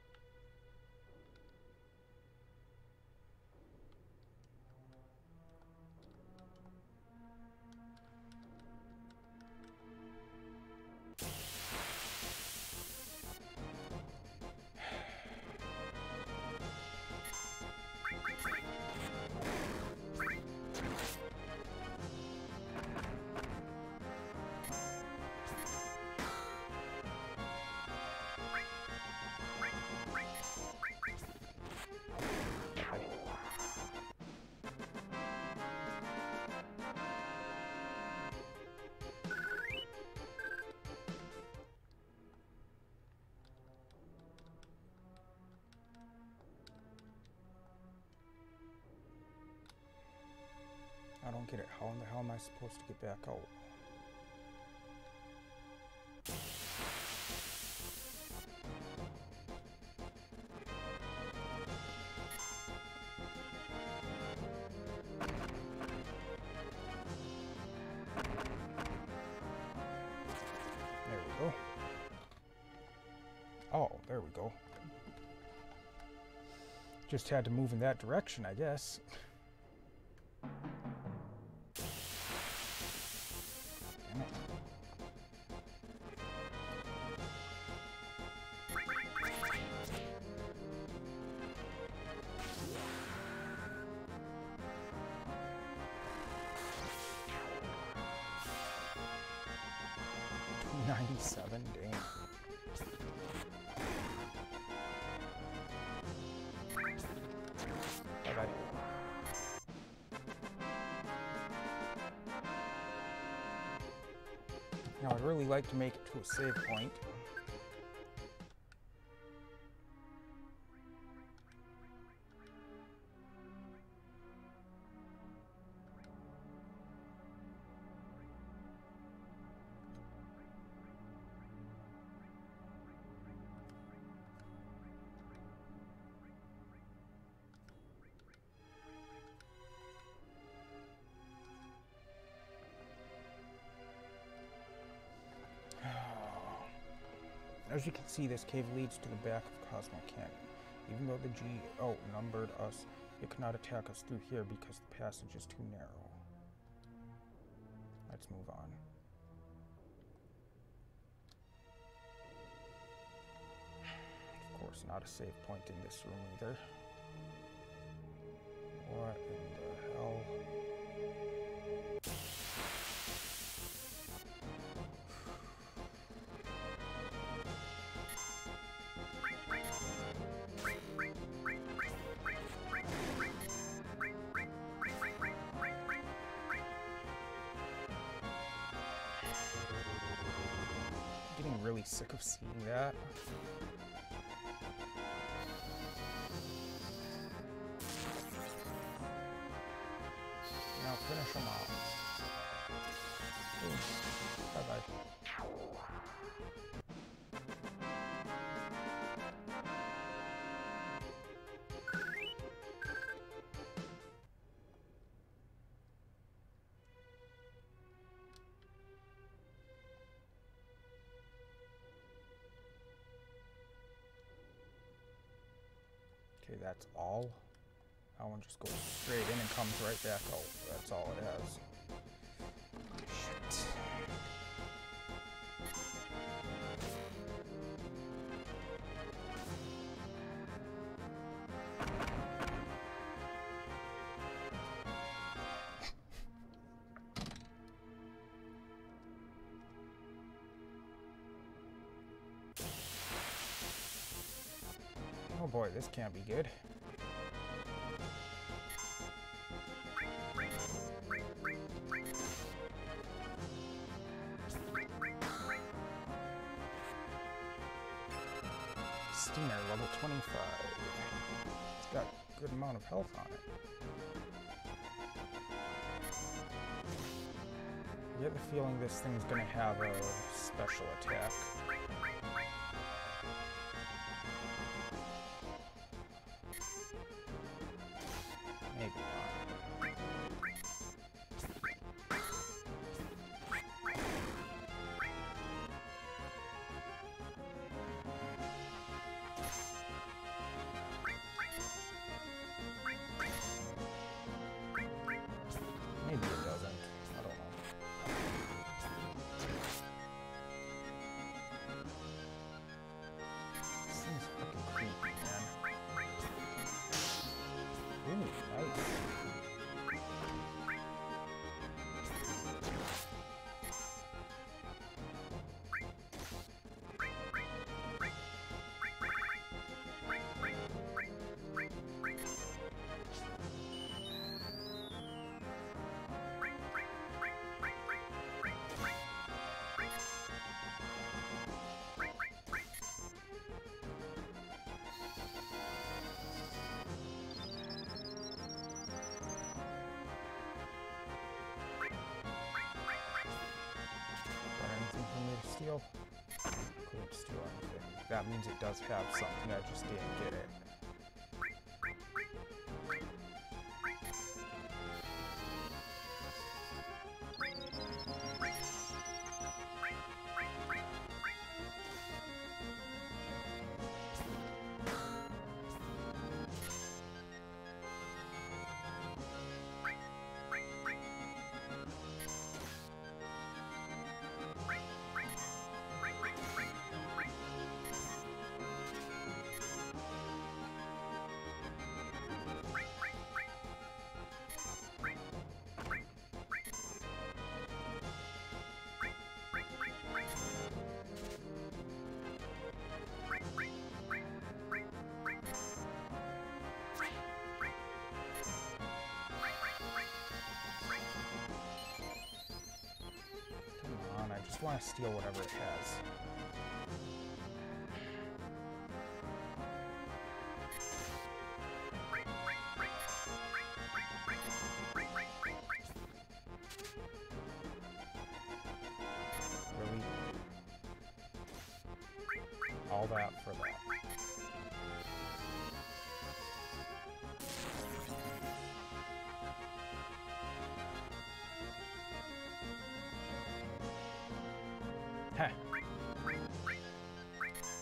I don't get it. How in the hell am I supposed to get back out? There we go. Oh, there we go. Just had to move in that direction, I guess. ninety-seven, dang. Bye-bye. Now, I'd really like to make it to a save point. As you can see, this cave leads to the back of Cosmo Canyon. Even though the G outnumbered us, it could not attack us through here because the passage is too narrow. Let's move on. Of course, not a save point in this room either. What in the hell? Getting really sick of seeing that. Now finish them off. Bye bye. Okay, that's all. That one just goes straight in and comes right back out. That's all it has. Shit. Oh boy, this can't be good. Steamer, level twenty-five. It's got a good amount of health on it. I get the feeling this thing's gonna have a special attack. Maybe not. Maybe it doesn't. I don't know. This thing's fucking creepy, man. Ooh, nice. Steal? Couldn't steal anything. That means it does have something, I just didn't get it. I just want to steal whatever it has. Really? All that for that. Heh.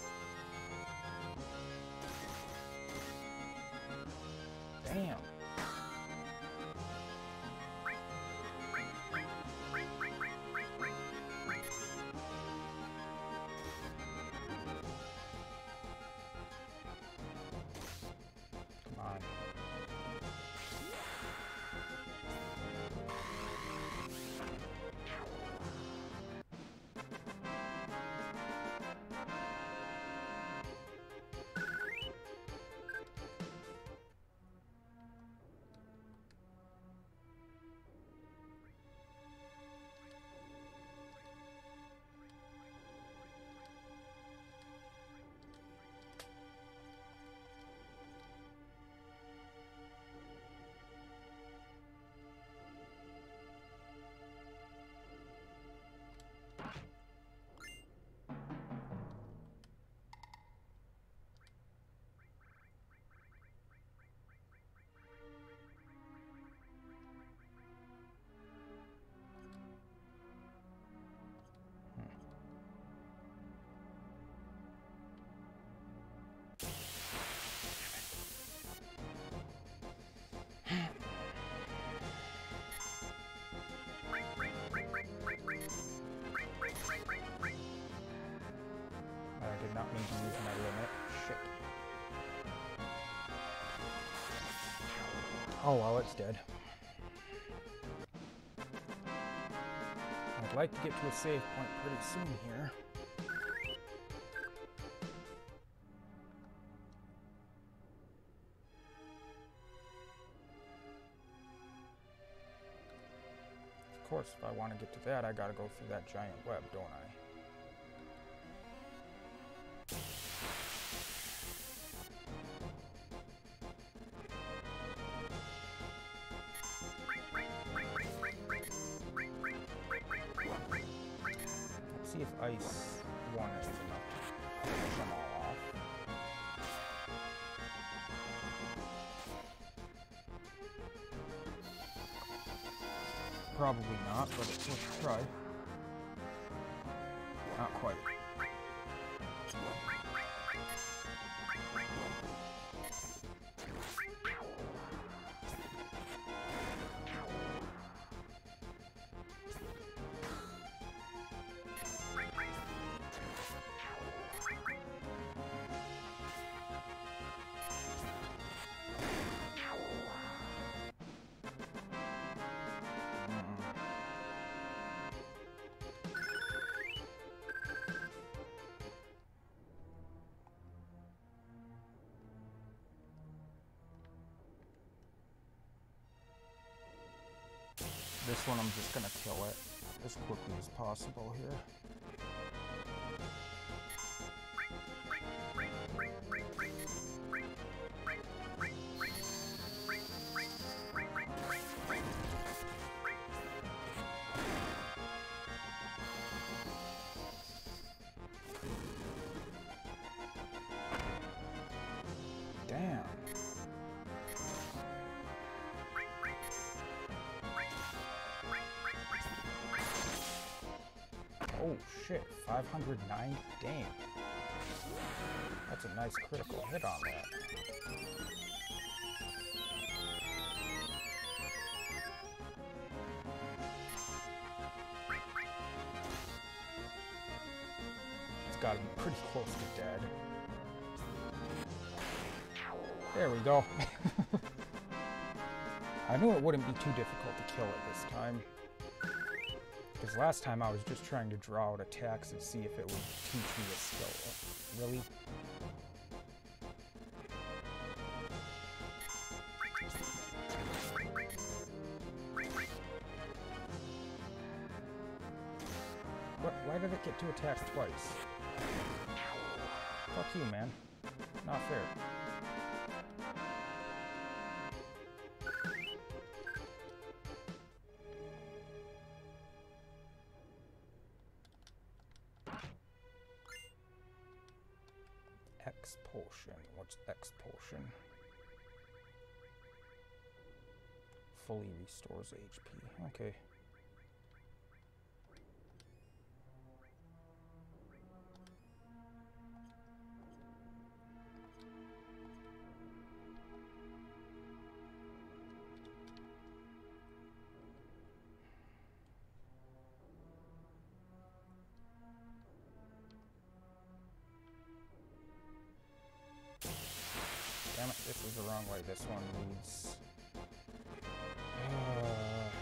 did not mean to use my limit. Shit. Oh well, it's dead. I'd like to get to a save point pretty soon here. Of course, if I want to get to that, I gotta go through that giant web, don't I? Let's see if ice one is enough to push them all off. Probably not, but it's worth a try. Not quite. This one I'm just gonna kill it as quickly as possible here. Damn. Oh shit, five hundred nine? Dang. That's a nice critical hit on that. It's gotta be pretty close to dead. There we go. I knew it wouldn't be too difficult to kill it this time. Because last time I was just trying to draw out attacks and see if it would teach me a skill. Really? What? Why did it get two attacks twice? Fuck you, man. Not fair. Expulsion. What's expulsion? Fully restores H P. Okay. Damn it, this is the wrong way. This one needs... Uh...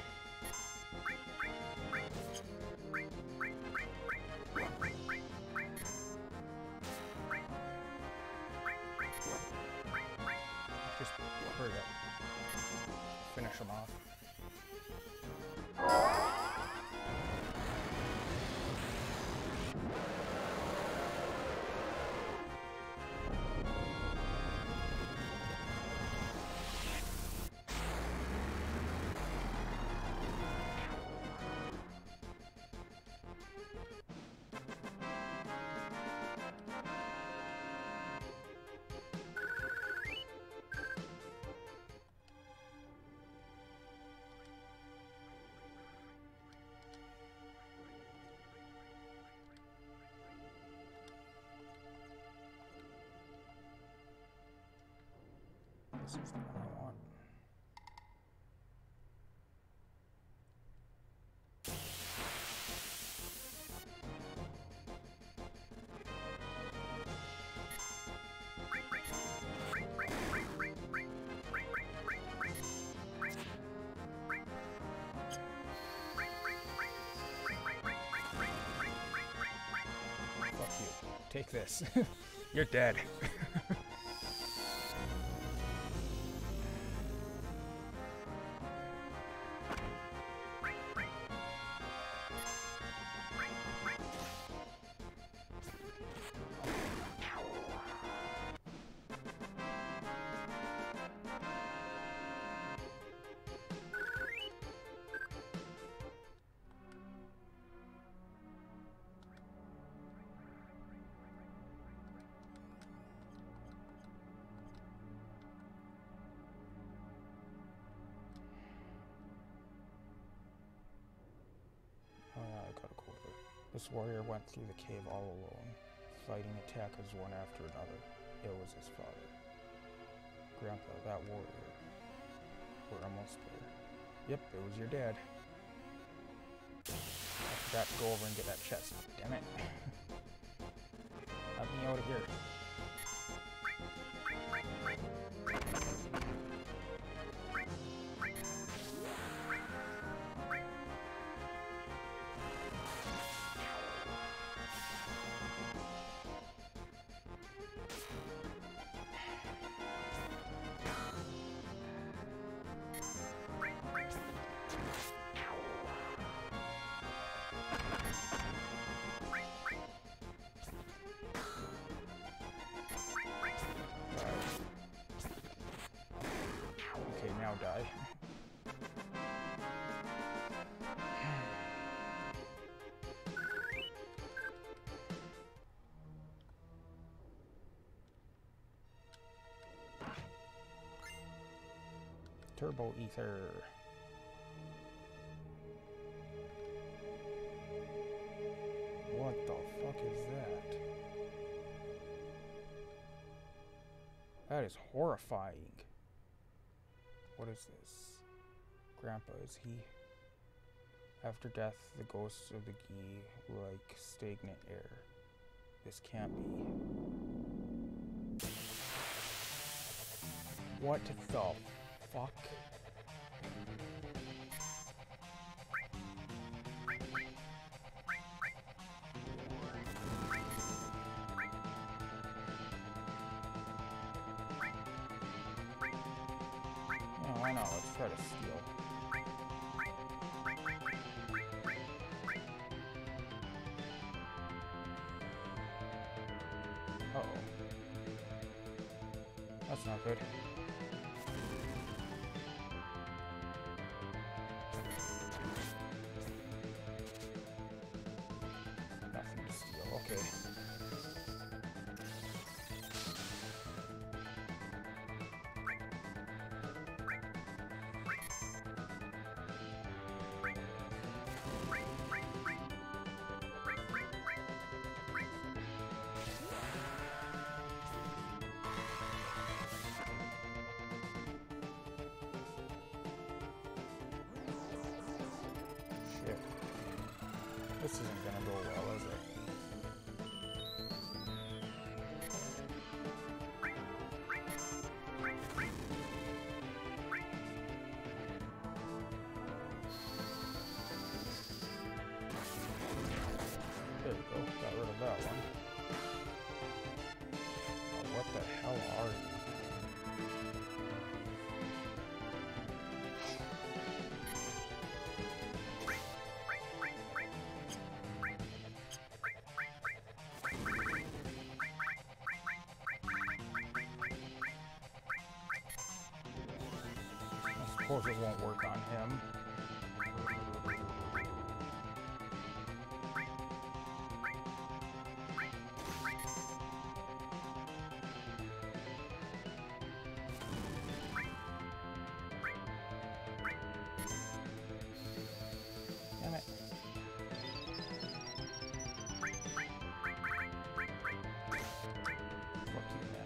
Just hurry up. Finish them off. This is the one I want. take this. You're dead. This warrior went through the cave all alone, fighting attackers one after another. It was his father. Grandpa, that warrior. We're almost there. Yep, it was your dad. I forgot to go over and get that chest. Damn it. Let me out of here. Now die. Turbo ether. What the fuck is that? That is horrifying. What is this? Grandpa, is he? After death, the ghosts of the Gi like stagnant air. This can't be. What the fuck? Why not? Let's try to steal. Uh-oh. That's not good. Nothing to steal. Okay. This isn't gonna go well, is it? There we go, got rid of that one. Oh, what the hell are you? I suppose it won't work on him. Damn it. Fuck you, man.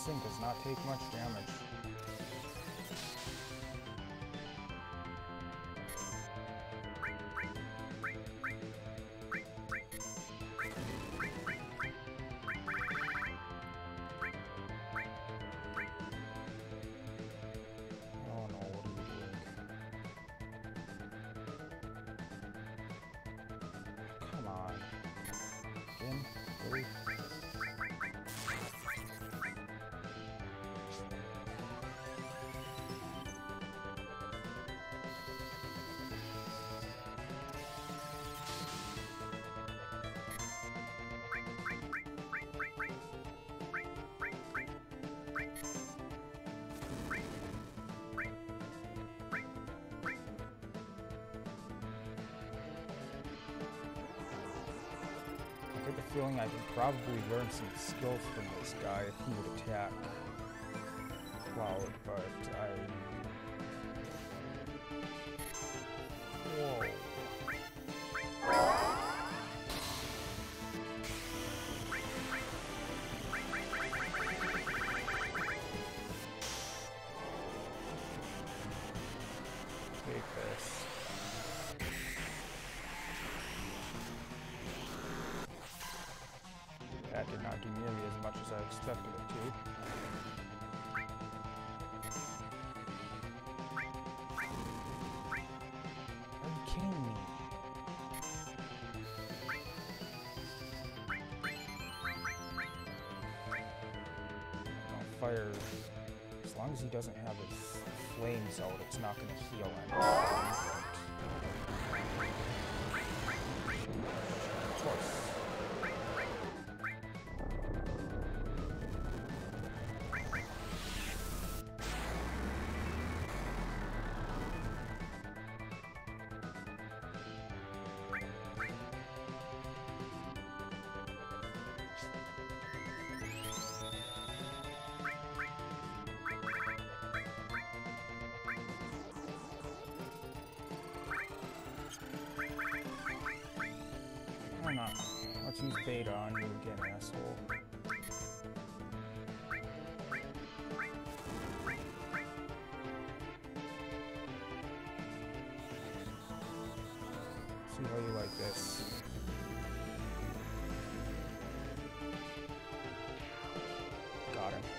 thing does not take much damage. Oh no, what are you doing? Come on. In, really? I get the feeling I could probably learn some skills from this guy if he would attack Cloud, but I... Whoa. Take this. That did not do nearly as much as I expected it to. Are you kidding me? I'll fire. As long as he doesn't have his flames out, it's not going to heal anything. Of course. Why not? Let's use beta on you again, asshole. See how you like this. Got him.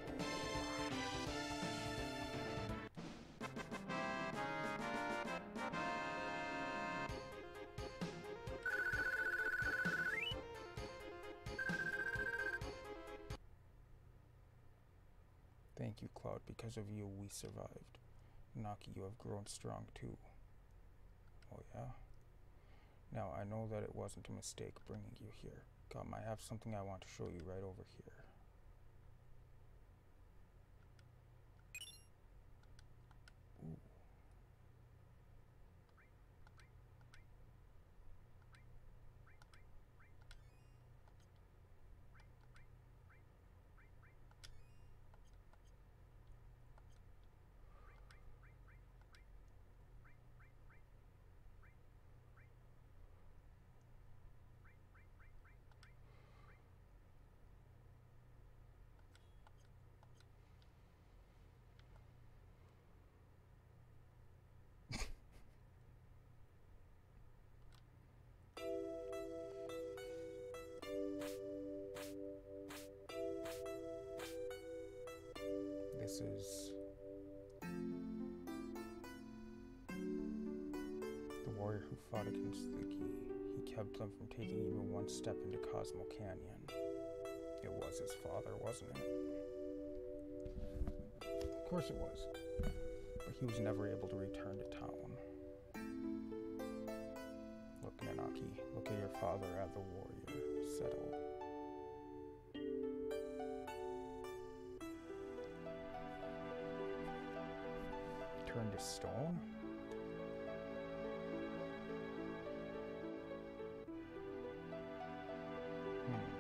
Thank you, Cloud. Because of you, we survived. Nanaki, you have grown strong too. Oh yeah? Now, I know that it wasn't a mistake bringing you here. Come, I have something I want to show you right over here. Ooh. This is the warrior who fought against the Gi. He kept them from taking even one step into Cosmo Canyon. It was his father, wasn't it? Of course it was. But he was never able to return to town. Look, Nanaki, look at your father as the warrior. Settle. Turned to stone? Hmm.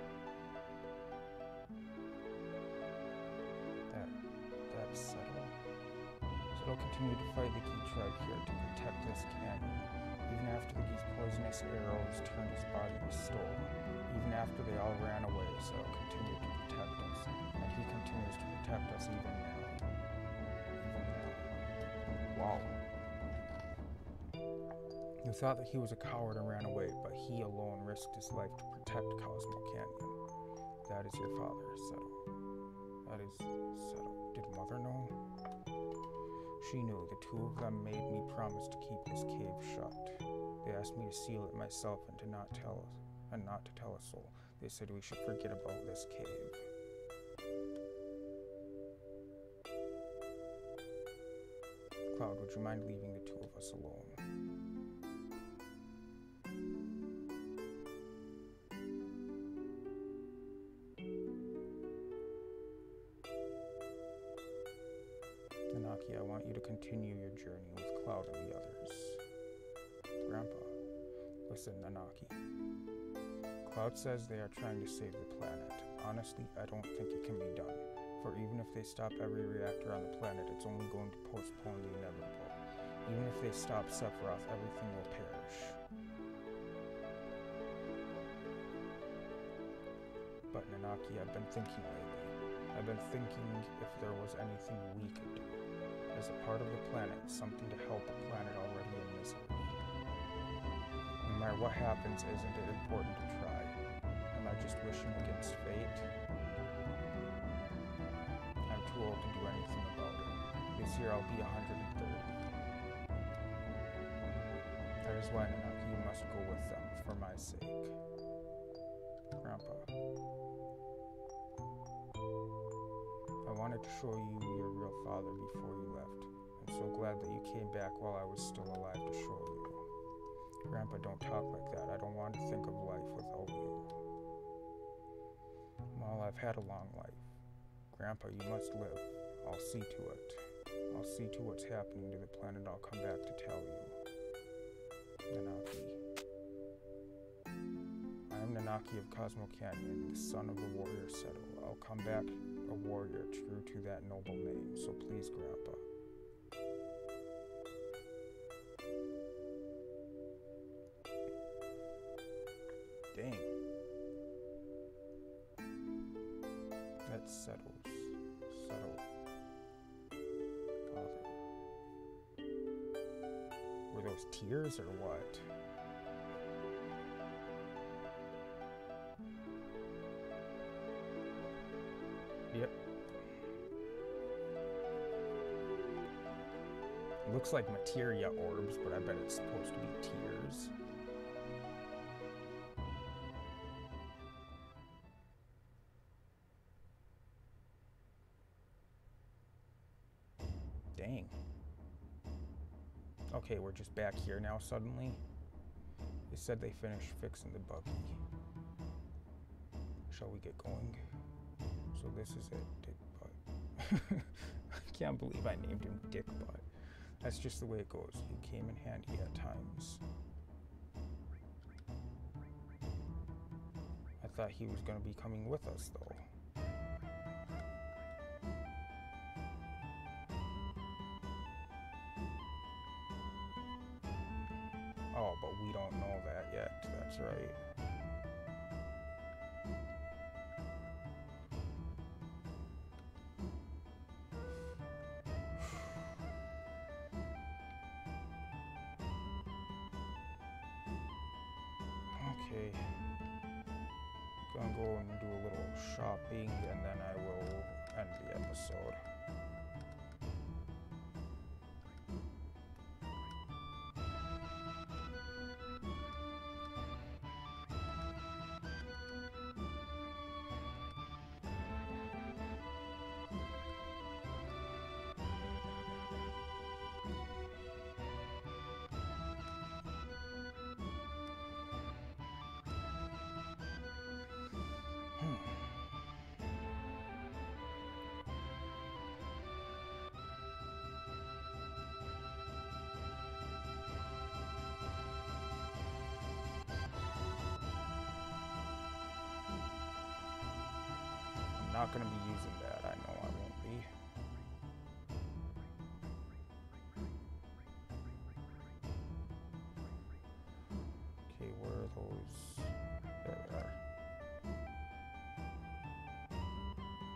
That, that's settled. So they'll continue to fight the Gi tribe here to protect this canyon. Even after the Gi's poisonous arrows turned his body to stone. Even after they all ran away, so they'll continue to protect us. promises, and he continues to protect us even now. Even now. Wow. You thought that he was a coward and ran away, but he alone risked his life to protect Cosmo Canyon. That is your father, Seto. That is Seto. Did Mother know? She knew. The two of them made me promise to keep this cave shut. They asked me to seal it myself and to not tell us, and not to tell a soul. They said we should forget about this cave. Cloud, would you mind leaving the two of us alone? Nanaki, I want you to continue your journey with Cloud and the others. Grandpa, listen, Nanaki. Cloud says they are trying to save the planet. Honestly, I don't think it can be done. For even if they stop every reactor on the planet, it's only going to postpone the inevitable. Even if they stop Sephiroth, everything will perish. But Nanaki, I've been thinking lately. I've been thinking if there was anything we could do. As a part of the planet, something to help a planet already in misery. No matter what happens, isn't it important to try? Am I just wishing against fate? I'm too old to do anything about it. This year I'll be one hundred thirty. That is why, Nanaki, you must go with them, for my sake. Grandpa. I wanted to show you your real father before you left. I'm so glad that you came back while I was still alive to show you. Grandpa, don't talk like that. I don't want to think of life without you. Well, I've had a long life. Grandpa, you must live. I'll see to it. I'll see to what's happening to the planet. I'll come back to tell you. Nanaki. I am Nanaki of Cosmo Canyon, the son of the warrior Seto. I'll come back a warrior true to that noble name, so please, Grandpa. Dang. That's Seto's. Seto. Father. Were those tears or what? Yep. Looks like materia orbs, but I bet it's supposed to be tears. Dang. Okay, we're just back here now suddenly. They said they finished fixing the buggy. Shall we get going? So this is it, Dick Butt. I can't believe I named him Dick Butt. That's just the way it goes. He came in handy at times. I thought he was going to be coming with us, though. Oh, but we don't know that yet. That's right. Okay. Gonna go and do a little shopping, and then I will end the episode. Not going to be using that, I know I won't be. Okay, where are those? There they are.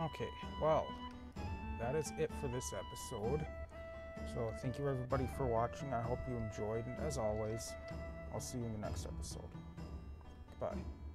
Okay, well, that is it for this episode. So thank you everybody for watching. I hope you enjoyed, and as always, I'll see you in the next episode. Goodbye.